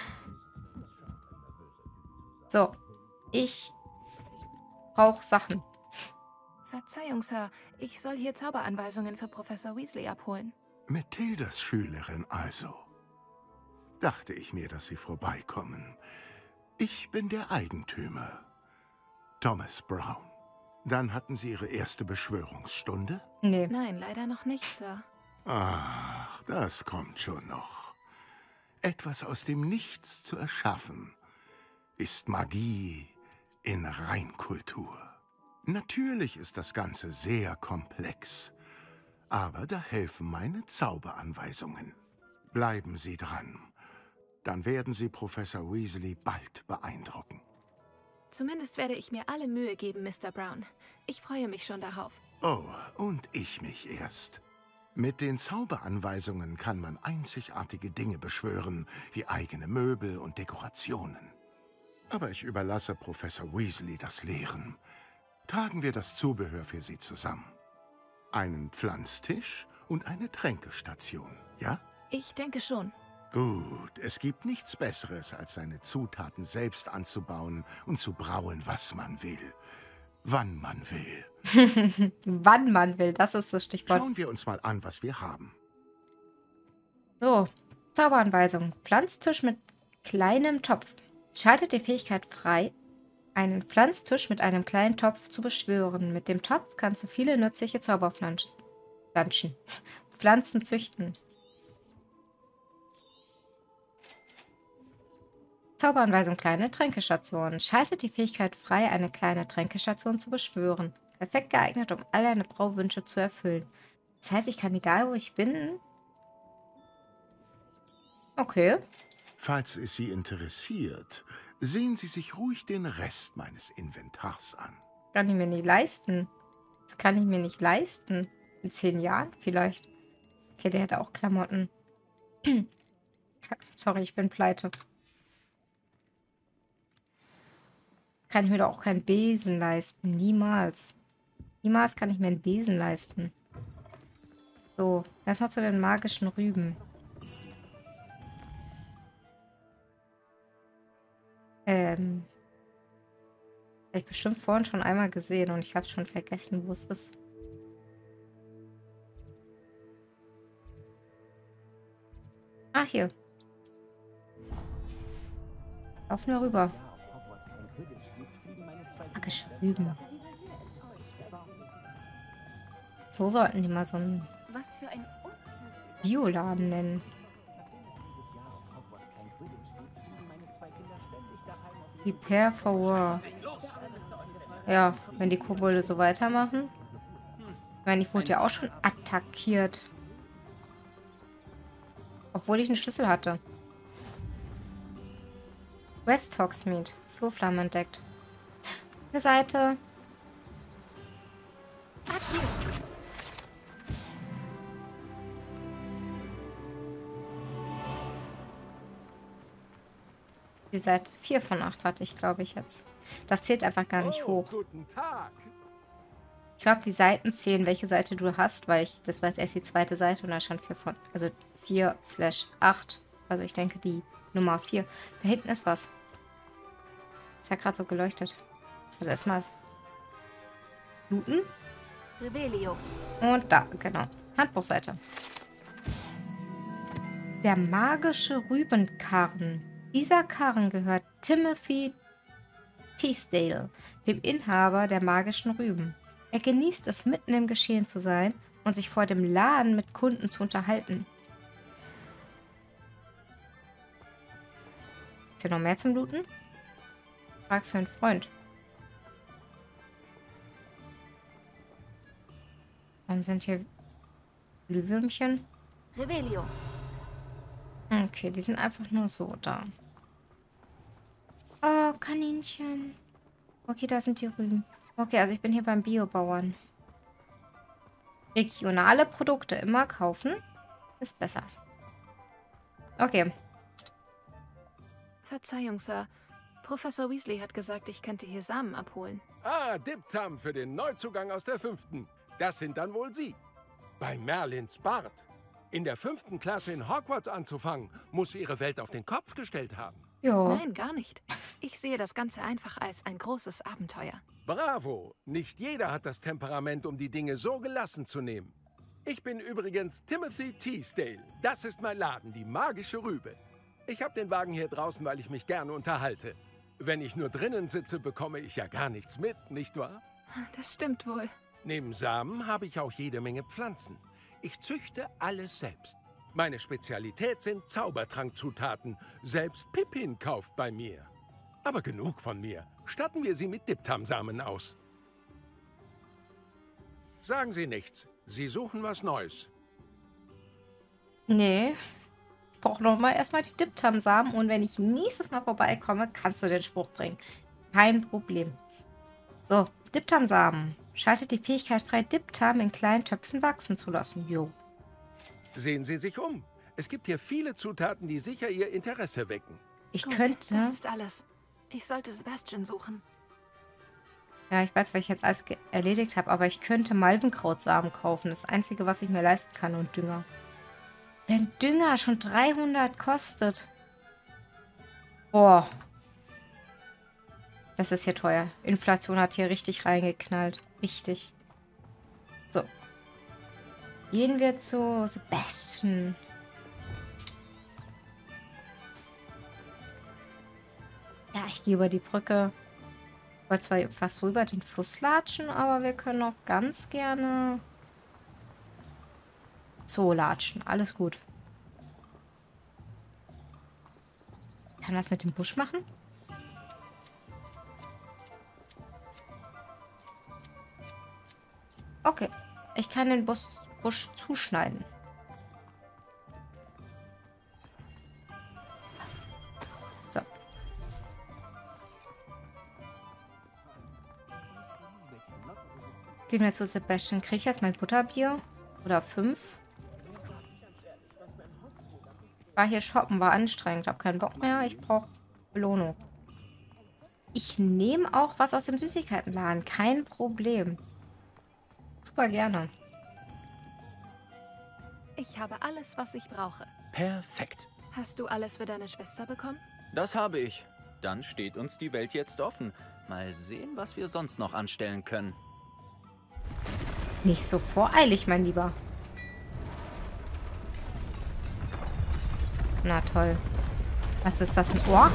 So. Ich brauche Sachen. Verzeihung, Sir. Ich soll hier Zauberanweisungen für Professor Weasley abholen. Mathildas Schülerin also. Dachte ich mir, dass Sie vorbeikommen. Ich bin der Eigentümer. Thomas Brown. Dann hatten Sie Ihre erste Beschwörungsstunde? Nee. Nein, leider noch nicht, Sir. Ach, das kommt schon noch. Etwas aus dem Nichts zu erschaffen, ist Magie in Reinkultur. Natürlich ist das Ganze sehr komplex, aber da helfen meine Zauberanweisungen. Bleiben Sie dran, dann werden Sie Professor Weasley bald beeindrucken. Zumindest werde ich mir alle Mühe geben, Mister Brown. Ich freue mich schon darauf. Oh, und ich mich erst. Mit den Zauberanweisungen kann man einzigartige Dinge beschwören, wie eigene Möbel und Dekorationen. Aber ich überlasse Professor Weasley das Lehren. Tragen wir das Zubehör für Sie zusammen. Einen Pflanztisch und eine Tränkestation, ja? Ich denke schon. Gut, es gibt nichts Besseres, als seine Zutaten selbst anzubauen und zu brauen, was man will. Wann man will. Wann man will, das ist das Stichwort. Schauen wir uns mal an, was wir haben. So, Zauberanweisung. Pflanztisch mit kleinem Topf. Schaltet die Fähigkeit frei, einen Pflanztisch mit einem kleinen Topf zu beschwören. Mit dem Topf kannst du viele nützliche Zauberpflanzen Pflanzen, Pflanzen züchten. Zauberanweisung kleine Tränkestation. Schaltet die Fähigkeit frei, eine kleine Tränkestation zu beschwören. Perfekt geeignet, um all deine Brauwünsche zu erfüllen. Das heißt, ich kann egal, wo ich bin... Okay. Falls es Sie interessiert, sehen Sie sich ruhig den Rest meines Inventars an. Kann ich mir nicht leisten. Das kann ich mir nicht leisten. In zehn Jahren vielleicht. Okay, der hätte auch Klamotten. Sorry, ich bin pleite. Kann ich mir doch auch keinen Besen leisten. Niemals. Niemals kann ich mir einen Besen leisten. So, jetzt noch zu den magischen Rüben. Ähm. Habe ich bestimmt vorhin schon einmal gesehen und ich habe schon vergessen, wo es ist. Ah, hier. Laufen wir rüber. Magische Rüben. So sollten die mal so einen Was für ein Bioladen nennen. Prepare for War. Ja, wenn die Kobolde so weitermachen. Ich meine, ich wurde ja auch schon attackiert. Obwohl ich einen Schlüssel hatte. West Hogsmeade. Flohflamme entdeckt. Eine Seite. Die Seite vier von acht hatte ich, glaube ich, jetzt. Das zählt einfach gar nicht Oh, hoch. Guten Tag. Ich glaube, die Seiten zählen, welche Seite du hast, weil ich, das war jetzt erst die zweite Seite und da stand vier von, also vier slash acht. Also ich denke die Nummer vier. Da hinten ist was. Das hat gerade so geleuchtet. Also erstmal das Looten. Revelio. Und da, genau. Handbuchseite. Der magische Rübenkarren. Dieser Karren gehört Timothy Teasdale, dem Inhaber der magischen Rüben. Er genießt es, mitten im Geschehen zu sein und sich vor dem Laden mit Kunden zu unterhalten. Ist hier noch mehr zum Looten? Frag für einen Freund. Warum sind hier Glühwürmchen? Revelio. Okay, die sind einfach nur so da. Oh, Kaninchen. Okay, da sind die Rüben. Okay, also ich bin hier beim Biobauern. Regionale Produkte immer kaufen. Ist besser. Okay. Verzeihung, Sir. Professor Weasley hat gesagt, ich könnte hier Samen abholen. Ah, Diptam für den Neuzugang aus der fünften. Das sind dann wohl Sie. Bei Merlins Bart. In der fünften Klasse in Hogwarts anzufangen, muss sie ihre Welt auf den Kopf gestellt haben. Ja. Nein, gar nicht. Ich sehe das Ganze einfach als ein großes Abenteuer. Bravo! Nicht jeder hat das Temperament, um die Dinge so gelassen zu nehmen. Ich bin übrigens Timothy Teasdale. Das ist mein Laden, die magische Rübe. Ich habe den Wagen hier draußen, weil ich mich gerne unterhalte. Wenn ich nur drinnen sitze, bekomme ich ja gar nichts mit, nicht wahr? Das stimmt wohl. Neben Samen habe ich auch jede Menge Pflanzen. Ich züchte alles selbst. Meine Spezialität sind Zaubertrankzutaten. Selbst Pippin kauft bei mir. Aber genug von mir. Statten wir sie mit Diptam-Samen aus. Sagen Sie nichts. Sie suchen was Neues. Nee. Ich brauche nochmal erstmal die Diptam-Samen und wenn ich nächstes Mal vorbeikomme, kannst du den Spruch bringen. Kein Problem. So, Diptam-Samen. Schaltet die Fähigkeit frei, Diptam in kleinen Töpfen wachsen zu lassen. Jo. Sehen Sie sich um. Es gibt hier viele Zutaten, die sicher Ihr Interesse wecken. Ich Gut, könnte... Das ist alles. Ich sollte Sebastian suchen. Ja, ich weiß, was ich jetzt alles erledigt habe, aber ich könnte Malvenkrautsamen kaufen. Das Einzige, was ich mir leisten kann, und Dünger. Wenn Dünger schon dreihundert kostet. Boah. Das ist hier teuer. Inflation hat hier richtig reingeknallt. Richtig. So. Gehen wir zu Sebastian. Ja, ich gehe über die Brücke. Ich wollte zwar fast rüber den Fluss latschen, aber wir können auch ganz gerne so latschen. Alles gut. Kann das mit dem Busch machen? Okay. Ich kann den Busch, Busch zuschneiden. So. Gehen wir zu Sebastian. Kriege ich jetzt mein Butterbier? Oder fünf? War hier shoppen, war anstrengend. Hab keinen Bock mehr. Ich brauche Belohnung. Ich nehme auch was aus dem Süßigkeitenladen. Kein Problem. Super gerne. Ich habe alles, was ich brauche. Perfekt. Hast du alles für deine Schwester bekommen? Das habe ich. Dann steht uns die Welt jetzt offen. Mal sehen, was wir sonst noch anstellen können. Nicht so voreilig, mein Lieber. Na toll. Was ist das, ein Ork?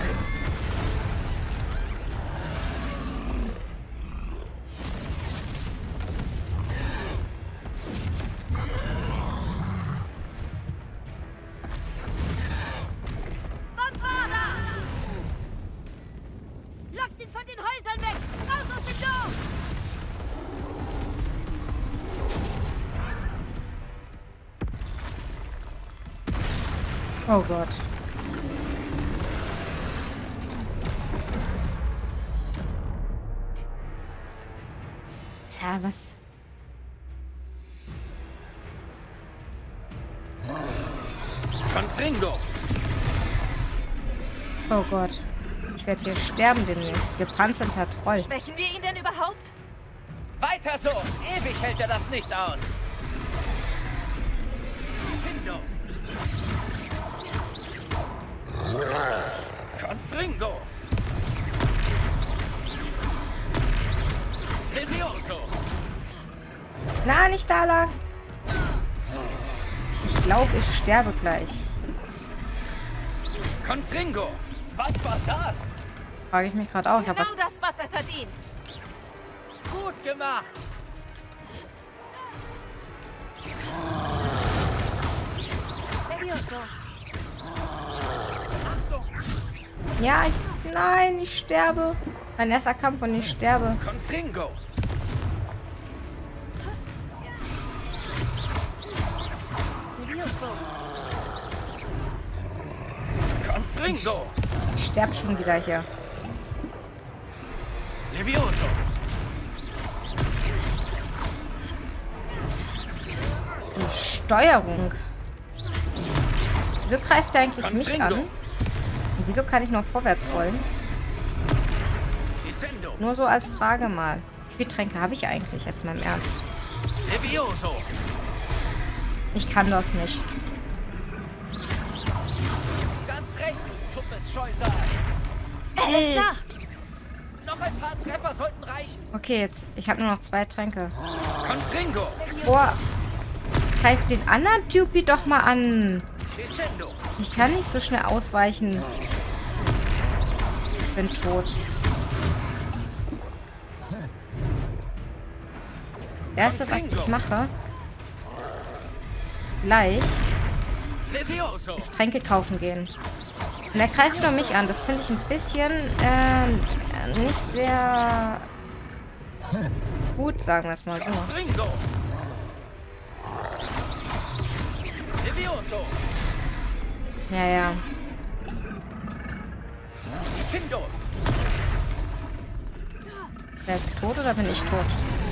Lockt ihn von den Häusern weg! Raus aus dem Dorf! Oh Gott. Tja, was? Confringo! Oh Gott. Ich werde hier sterben demnächst. Gepanzerter Troll. Schwächen wir ihn denn überhaupt? Weiter so! Ewig hält er das nicht aus! Findo! Confringo! Levioso! Na, nicht da lang. Ich glaube, ich sterbe gleich. Confringo! Was war das? Frage ich mich gerade auch. Ich hab Genau was... das, was er verdient. Gut gemacht! Levioso. Ja, ich... Nein, ich sterbe. Mein erster Kampf und ich sterbe. Confringo! Levioso. Confringo! Ich sterbe schon wieder hier. Levioso! Die Steuerung. Wieso greift er eigentlich mich an? Und wieso kann ich nur vorwärts rollen? Nur so als Frage mal. Wie viele Tränke habe ich eigentlich jetzt mal im Ernst? Levioso! Ich kann das nicht. Ganz recht, du tuppes Scheusal! Ey. Noch ein paar Treffer sollten reichen. Okay, jetzt. Ich habe nur noch zwei Tränke. Confringo! Boah. Greif den anderen Typi doch mal an. Descendo! Ich kann nicht so schnell ausweichen. Ich bin tot. Das Erste, was ich mache, gleich, ist Tränke kaufen gehen. Und er greift nur mich an. Das finde ich ein bisschen äh, nicht sehr gut, sagen wir es mal so. Ja, ja. Wer jetzt tot oder bin ich tot?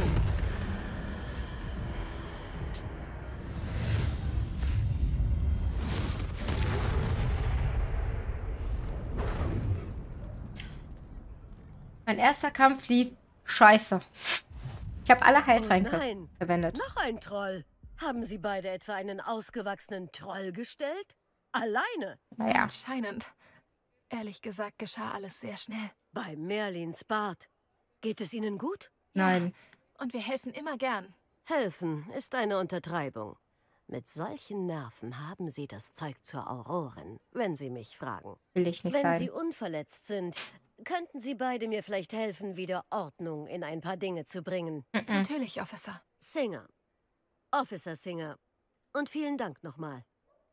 Mein erster Kampf lief scheiße. Ich habe alle Heiltränke oh nein. verwendet. Noch ein Troll. Haben Sie beide etwa einen ausgewachsenen Troll gestellt? Alleine? Naja. Anscheinend. Ehrlich gesagt geschah alles sehr schnell. Bei Merlins Bart. Geht es Ihnen gut? Nein. Ja. Und wir helfen immer gern. Helfen ist eine Untertreibung. Mit solchen Nerven haben Sie das Zeug zur Aurorin, wenn Sie mich fragen. Will ich nicht wenn sein. Sie unverletzt sind, könnten Sie beide mir vielleicht helfen, wieder Ordnung in ein paar Dinge zu bringen. Mm-mm. Natürlich, Officer. Singer. Officer Singer. Und vielen Dank nochmal.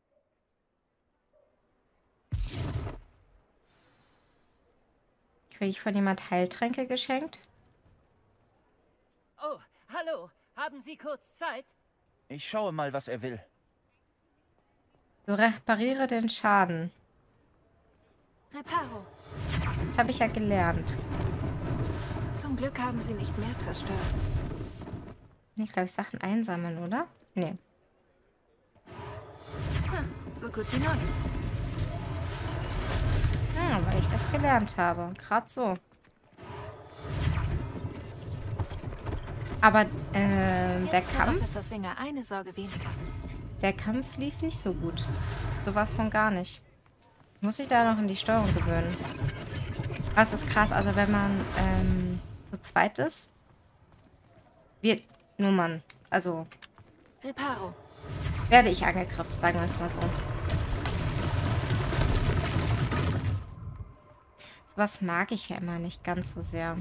Kriege ich von jemand Heiltränke geschenkt? Oh, hallo. Haben Sie kurz Zeit? Ich schaue mal, was er will. So, repariere den Schaden. Reparo. Das habe ich ja gelernt. Zum Glück haben sie nicht mehr zerstört. Ich glaube, ich Sachen einsammeln, oder? Nee. Hm, so gut wie neu. Ja, weil ich das gelernt habe. Gerade so. Aber äh, der Jetzt hat Kampf... Officer Singer eine Sorge weniger. Der Kampf lief nicht so gut. Sowas von gar nicht. Muss ich da noch in die Steuerung gewöhnen. Das ist krass. Also wenn man ähm, zu zweit ist, wird nur Mann. Also Reparo. werde ich angegriffen, sagen wir es mal so. Sowas mag ich ja immer nicht ganz so sehr.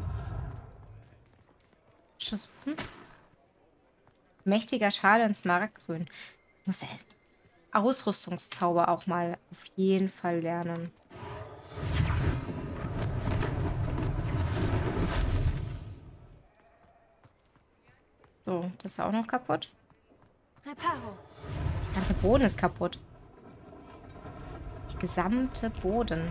Schuss. Hm? Mächtiger Schal ins Smaragdgrün. Ich muss ja Ausrüstungszauber auch mal auf jeden Fall lernen. So, das ist auch noch kaputt. Reparo. Der ganze Boden ist kaputt. Der gesamte Boden.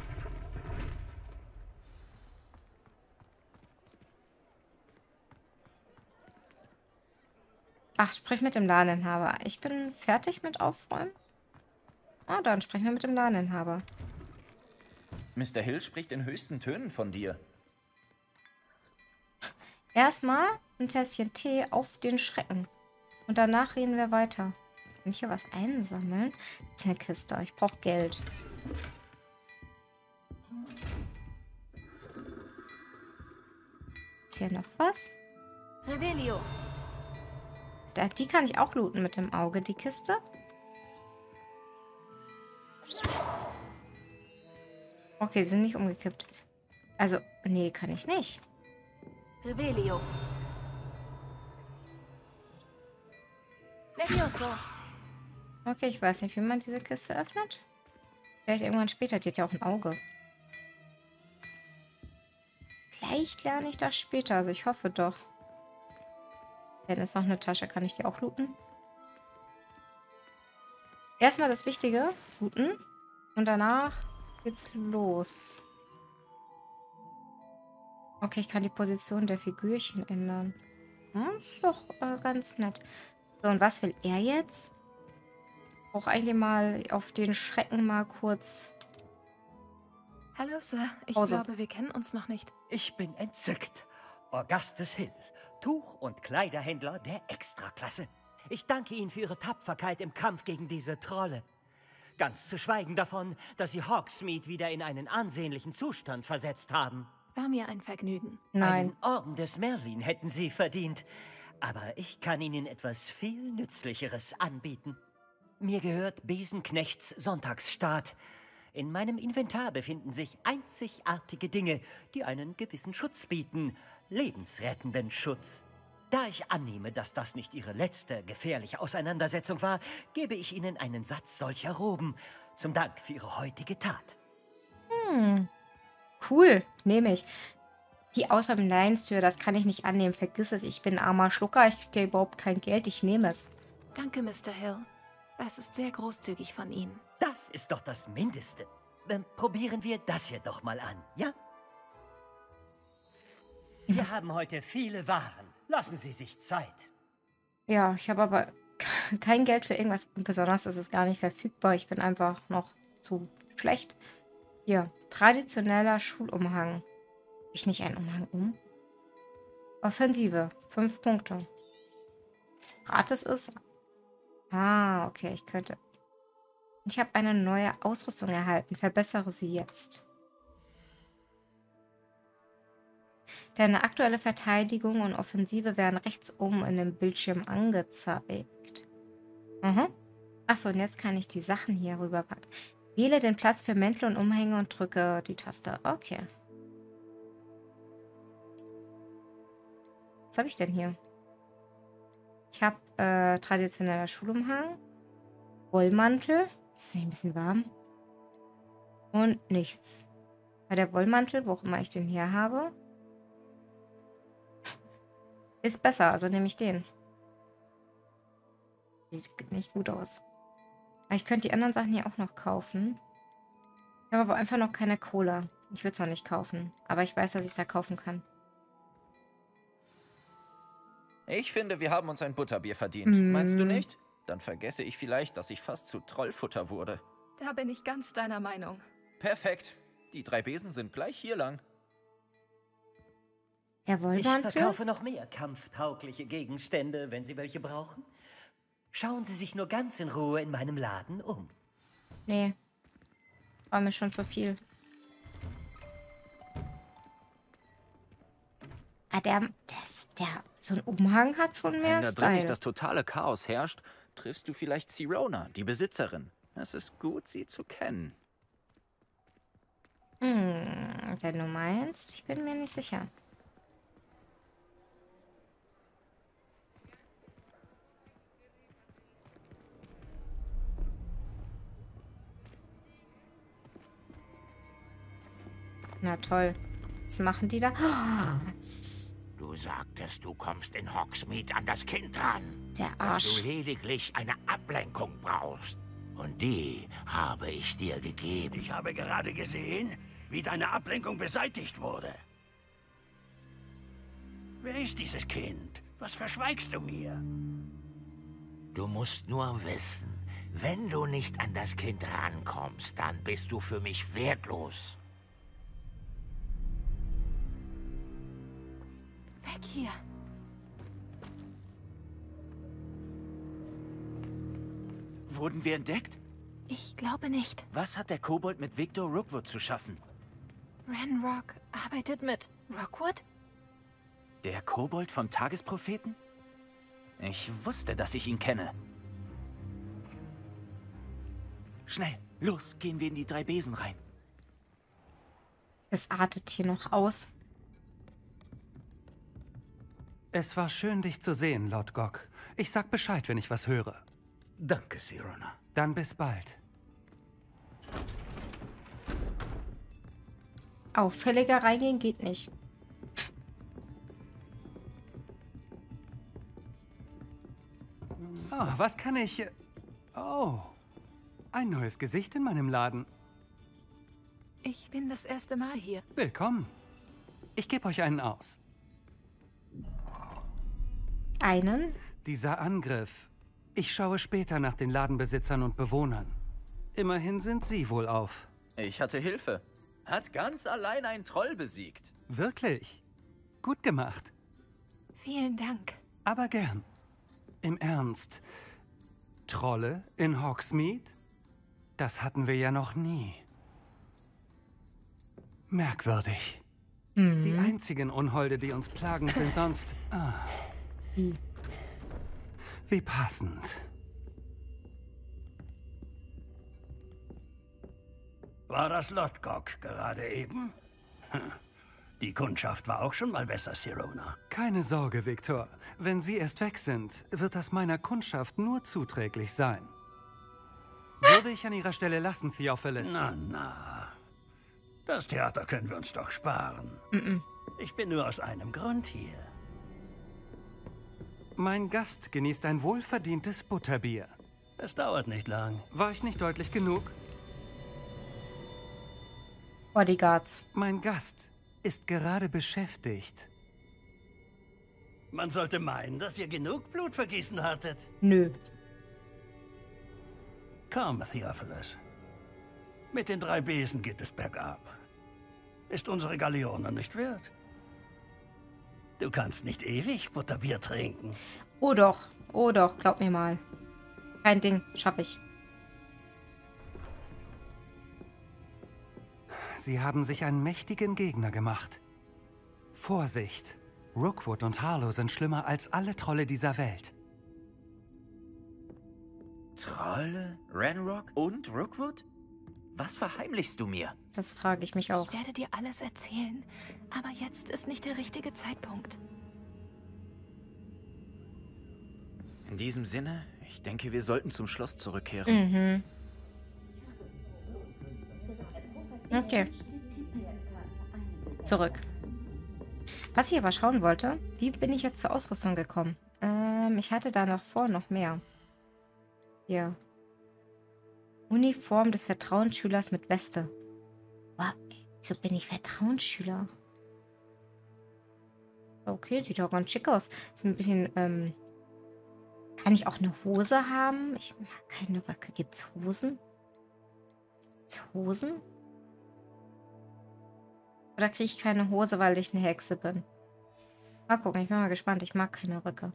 Ach, sprich mit dem Ladeninhaber. Ich bin fertig mit Aufräumen. Ah, dann sprechen wir mit dem Ladeninhaber. Mister Hill spricht in höchsten Tönen von dir. Erstmal ein Tässchen Tee auf den Schrecken. Und danach reden wir weiter. Kann ich hier was einsammeln? Das ist eine Kiste. Ich brauche Geld. Ist hier noch was? Revelio. Da, die kann ich auch looten mit dem Auge, die Kiste. Okay, sie sind nicht umgekippt. Also, nee, kann ich nicht. Revelio. Levioso. Okay, ich weiß nicht, wie man diese Kiste öffnet. Vielleicht irgendwann später. Die hat ja auch ein Auge. Vielleicht lerne ich das später. Also ich hoffe doch. Dann ist noch eine Tasche. Kann ich die auch looten? Erstmal das Wichtige. Looten. Und danach geht's los. Okay, ich kann die Position der Figürchen ändern. Hm, ist doch äh, ganz nett. So, und was will er jetzt? Ich brauche eigentlich mal auf den Schrecken mal kurz... Hallo, Sir. Ich Pause. glaube, wir kennen uns noch nicht. Ich bin entzückt. Augustus Hill, Tuch- und Kleiderhändler der Extraklasse. Ich danke Ihnen für Ihre Tapferkeit im Kampf gegen diese Trolle. Ganz zu schweigen davon, dass Sie Hogsmeade wieder in einen ansehnlichen Zustand versetzt haben. War mir ein Vergnügen. Nein. Einen Orden des Merlin hätten Sie verdient. Aber ich kann Ihnen etwas viel Nützlicheres anbieten. Mir gehört Besenknechts Sonntagsstaat. In meinem Inventar befinden sich einzigartige Dinge, die einen gewissen Schutz bieten. Lebensrettenden Schutz. Da ich annehme, dass das nicht Ihre letzte gefährliche Auseinandersetzung war, gebe ich Ihnen einen Satz solcher Roben. Zum Dank für Ihre heutige Tat. Hm. Cool. Nehme ich. Die Auswahl mit Lionstür, das kann ich nicht annehmen. Vergiss es. Ich bin ein armer Schlucker. Ich kriege überhaupt kein Geld. Ich nehme es. Danke, Mister Hill. Das ist sehr großzügig von Ihnen. Das ist doch das Mindeste. Ähm, probieren wir das hier doch mal an, ja? Wir haben heute viele Waren. Lassen Sie sich Zeit. Ja, ich habe aber kein Geld für irgendwas. Besonders ist es gar nicht verfügbar. Ich bin einfach noch zu schlecht. Hier, traditioneller Schulumhang. Habe ich nicht einen Umhang um? Offensive, fünf Punkte. Gratis ist... Ah, okay, ich könnte... Ich habe eine neue Ausrüstung erhalten. Verbessere sie jetzt. Deine aktuelle Verteidigung und Offensive werden rechts oben in dem Bildschirm angezeigt. Mhm. Achso, und jetzt kann ich die Sachen hier rüberpacken. Wähle den Platz für Mäntel und Umhänge und drücke die Taste. Okay. Was habe ich denn hier? Ich habe äh, traditioneller Schulumhang. Wollmantel. Ist nicht ein bisschen warm? Und nichts. Bei der Wollmantel, wo auch immer ich den hier habe, ist besser, also nehme ich den. Sieht nicht gut aus. Aber ich könnte die anderen Sachen hier auch noch kaufen. Ich habe aber einfach noch keine Cola. Ich würde es noch nicht kaufen. Aber ich weiß, dass ich es da kaufen kann. Ich finde, wir haben uns ein Butterbier verdient. Mm. Meinst du nicht? Dann vergesse ich vielleicht, dass ich fast zu Trollfutter wurde. Da bin ich ganz deiner Meinung. Perfekt. Die drei Besen sind gleich hier lang. Der Ich Wollmantel? verkaufe noch mehr kampftaugliche Gegenstände, wenn Sie welche brauchen. Schauen Sie sich nur ganz in Ruhe in meinem Laden um. Nee. War mir schon zu viel. Ah, der, das, der, so ein Umhang hat schon mehr Wenn da drin nicht Style. das totale Chaos herrscht, triffst du vielleicht Sirona, die Besitzerin. Es ist gut, sie zu kennen. Hm, wenn du meinst, ich bin mir nicht sicher. Na toll. Was machen die da? Du sagtest, du kommst in Hogsmeade an das Kind ran. Der Dass Arsch. du lediglich eine Ablenkung brauchst. Und die habe ich dir gegeben. Ich habe gerade gesehen, wie deine Ablenkung beseitigt wurde. Wer ist dieses Kind? Was verschweigst du mir? Du musst nur wissen, wenn du nicht an das Kind rankommst, dann bist du für mich wertlos. Weg hier. Wurden wir entdeckt? Ich glaube nicht. Was hat der Kobold mit Victor Rookwood zu schaffen? Ranrock arbeitet mit Rookwood? Der Kobold vom Tagespropheten? Ich wusste, dass ich ihn kenne. Schnell, los, gehen wir in die drei Besen rein. Es artet hier noch aus. Es war schön, dich zu sehen, Lord Gok. Ich sag Bescheid, wenn ich was höre. Danke, Sirona. Dann bis bald. Auffälliger reingehen geht nicht. Oh, was kann ich... Oh, ein neues Gesicht in meinem Laden. Ich bin das erste Mal hier. Willkommen. Ich gebe euch einen aus. Einen? Dieser Angriff. Ich schaue später nach den Ladenbesitzern und Bewohnern. Immerhin sind sie wohl auf. Ich hatte Hilfe. Hat ganz allein einen Troll besiegt. Wirklich? Gut gemacht. Vielen Dank. Aber gern. Im Ernst. Trolle in Hogsmeade? Das hatten wir ja noch nie. Merkwürdig. Mhm. Die einzigen Unholde, die uns plagen, sind sonst... Ah. Mhm. Wie passend. War das Lord Gok gerade eben? Hm. Die Kundschaft war auch schon mal besser, Sirona. Keine Sorge, Victor. Wenn Sie erst weg sind, wird das meiner Kundschaft nur zuträglich sein. Würde ich an Ihrer Stelle lassen, Theophilus. Na, na. Das Theater können wir uns doch sparen. Mhm. Ich bin nur aus einem Grund hier. Mein Gast genießt ein wohlverdientes Butterbier. Es dauert nicht lang. War ich nicht deutlich genug? Bodyguards. Mein Gast ist gerade beschäftigt. Man sollte meinen, dass ihr genug Blutvergießen hattet. Nö. Komm, Theophilus. Mit den drei Besen geht es bergab. Ist unsere Galeone nicht wert? Du kannst nicht ewig Butterbier trinken. Oh doch, oh doch, glaub mir mal. Kein Ding, schaff ich. Sie haben sich einen mächtigen Gegner gemacht. Vorsicht! Rookwood und Harlow sind schlimmer als alle Trolle dieser Welt. Trolle? Ranrock und Rookwood? Was verheimlichst du mir? Das frage ich mich auch. Ich werde dir alles erzählen, aber jetzt ist nicht der richtige Zeitpunkt. In diesem Sinne, ich denke, wir sollten zum Schloss zurückkehren. Mhm. Okay. Zurück. Was ich aber schauen wollte, wie bin ich jetzt zur Ausrüstung gekommen? Ähm, ich hatte da noch vor noch mehr. Hier. Uniform des Vertrauensschülers mit Weste. Wow, wieso bin ich Vertrauensschüler? Okay, sieht auch ganz schick aus. Ist ein bisschen, ähm... Kann ich auch eine Hose haben? Ich mag keine Röcke. Gibt's Hosen? Gibt's Hosen? Oder kriege ich keine Hose, weil ich eine Hexe bin? Mal gucken, ich bin mal gespannt. Ich mag keine Röcke.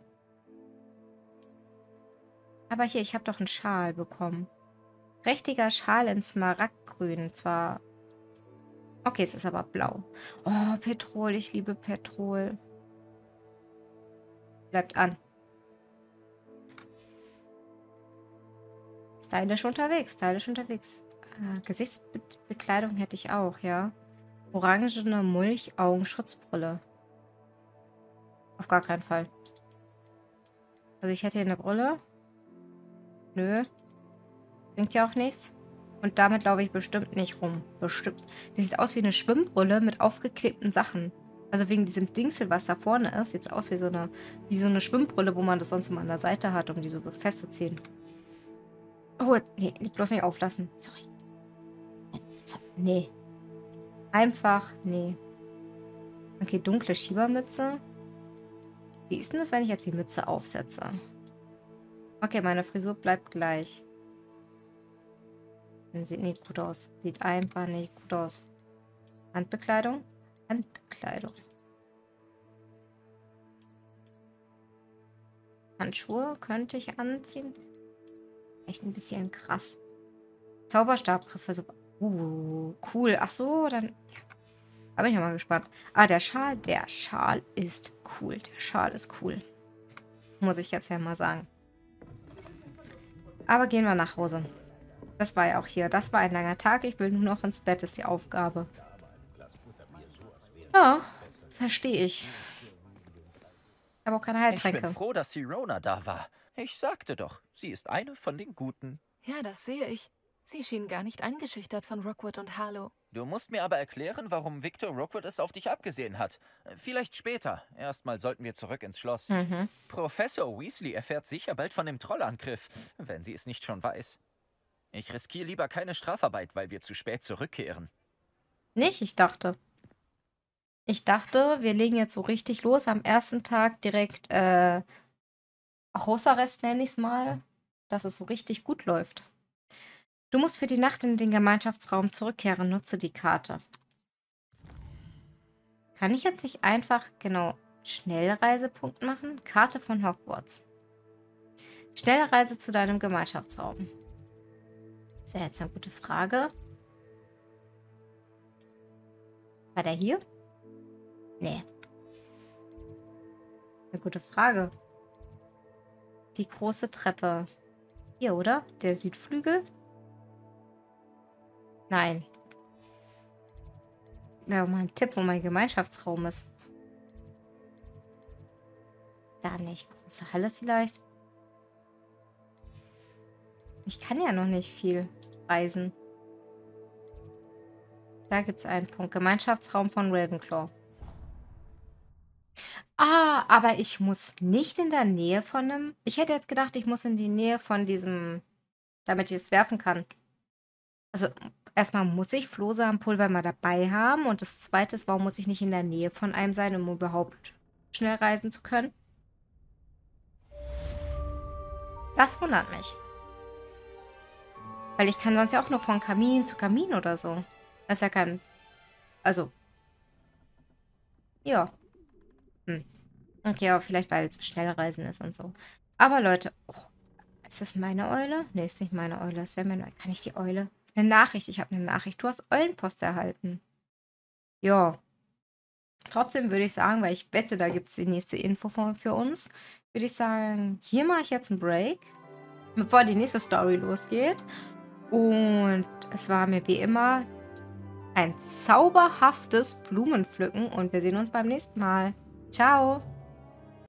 Aber hier, ich habe doch einen Schal bekommen. Prächtiger Schal in Smaragdgrün. Zwar... Okay, es ist aber blau. Oh, Petrol. Ich liebe Petrol. Bleibt an. Stylisch unterwegs. Stylisch unterwegs. Ah, Gesichtsbekleidung hätte ich auch, ja. Orangene Mulch-Augenschutzbrille. Auf gar keinen Fall. Also ich hätte hier eine Brille. Nö. Bringt ja auch nichts. Und damit laufe ich bestimmt nicht rum. Bestimmt. Die sieht aus wie eine Schwimmbrille mit aufgeklebten Sachen. Also wegen diesem Dingsel, was da vorne ist, sieht es aus wie so eine, wie so eine Schwimmbrille, wo man das sonst immer an der Seite hat, um diese so festzuziehen. Oh, nee, bloß nicht auflassen. Sorry. Nee. Einfach, nee. Okay, dunkle Schiebermütze. Wie ist denn das, wenn ich jetzt die Mütze aufsetze? Okay, meine Frisur bleibt gleich. Sieht nicht gut aus. Sieht einfach nicht gut aus. Handbekleidung? Handbekleidung. Handschuhe könnte ich anziehen. echt ein bisschen krass. Zauberstabgriffe. So, uh, cool. Ach so, dann... Ja. Da bin ich ja mal gespannt. Ah, der Schal. Der Schal ist cool. Der Schal ist cool. Muss ich jetzt ja mal sagen. Aber gehen wir nach Hause. Das war ja auch hier. Das war ein langer Tag. Ich will nur noch ins Bett, ist die Aufgabe. Ja, verstehe ich. Ich habe auch keine Heiltränke. Ich bin froh, dass Sirona da war. Ich sagte doch, sie ist eine von den Guten. Ja, das sehe ich. Sie schien gar nicht eingeschüchtert von Rookwood und Harlow. Du musst mir aber erklären, warum Victor Rookwood es auf dich abgesehen hat. Vielleicht später. Erstmal sollten wir zurück ins Schloss. Mhm. Professor Weasley erfährt sicher bald von dem Trollangriff, wenn sie es nicht schon weiß. Ich riskiere lieber keine Strafarbeit, weil wir zu spät zurückkehren. Nicht, ich dachte. Ich dachte, wir legen jetzt so richtig los. Am ersten Tag direkt äh, Hausarrest, nenne ich es mal. Dass es so richtig gut läuft. Du musst für die Nacht in den Gemeinschaftsraum zurückkehren. Nutze die Karte. Kann ich jetzt nicht einfach, genau, Schnellreisepunkt machen? Karte von Hogwarts. Schnelle Reise zu deinem Gemeinschaftsraum. Ist ja jetzt eine gute Frage. War der hier? Nee. Eine gute Frage. Die große Treppe. Hier, oder? Der Südflügel? Nein. Wäre mal ein Tipp, wo mein Gemeinschaftsraum ist. Da nicht. Große Halle vielleicht? Ich kann ja noch nicht viel reisen. Da gibt es einen Punkt. Gemeinschaftsraum von Ravenclaw. Ah, aber ich muss nicht in der Nähe von einem... Ich hätte jetzt gedacht, ich muss in die Nähe von diesem... Damit ich es werfen kann. Also, erstmal muss ich Flohsamenpulver mal dabei haben. Und das Zweite ist, warum muss ich nicht in der Nähe von einem sein, um überhaupt schnell reisen zu können? Das wundert mich. Weil ich kann sonst ja auch nur von Kamin zu Kamin oder so. Das ist ja kein... Also... Ja. Hm. Okay, aber vielleicht, weil es schnell reisen ist und so. Aber Leute... Oh, ist das meine Eule? Nee, ist nicht meine Eule. Das wäre meine... Kann ich die Eule... Eine Nachricht. Ich habe eine Nachricht. Du hast Eulenpost erhalten. Ja. Trotzdem würde ich sagen, weil ich wette, da gibt es die nächste Info für uns, würde ich sagen, hier mache ich jetzt einen Break, bevor die nächste Story losgeht. Und es war mir wie immer ein zauberhaftes Blumenpflücken und wir sehen uns beim nächsten Mal. Ciao!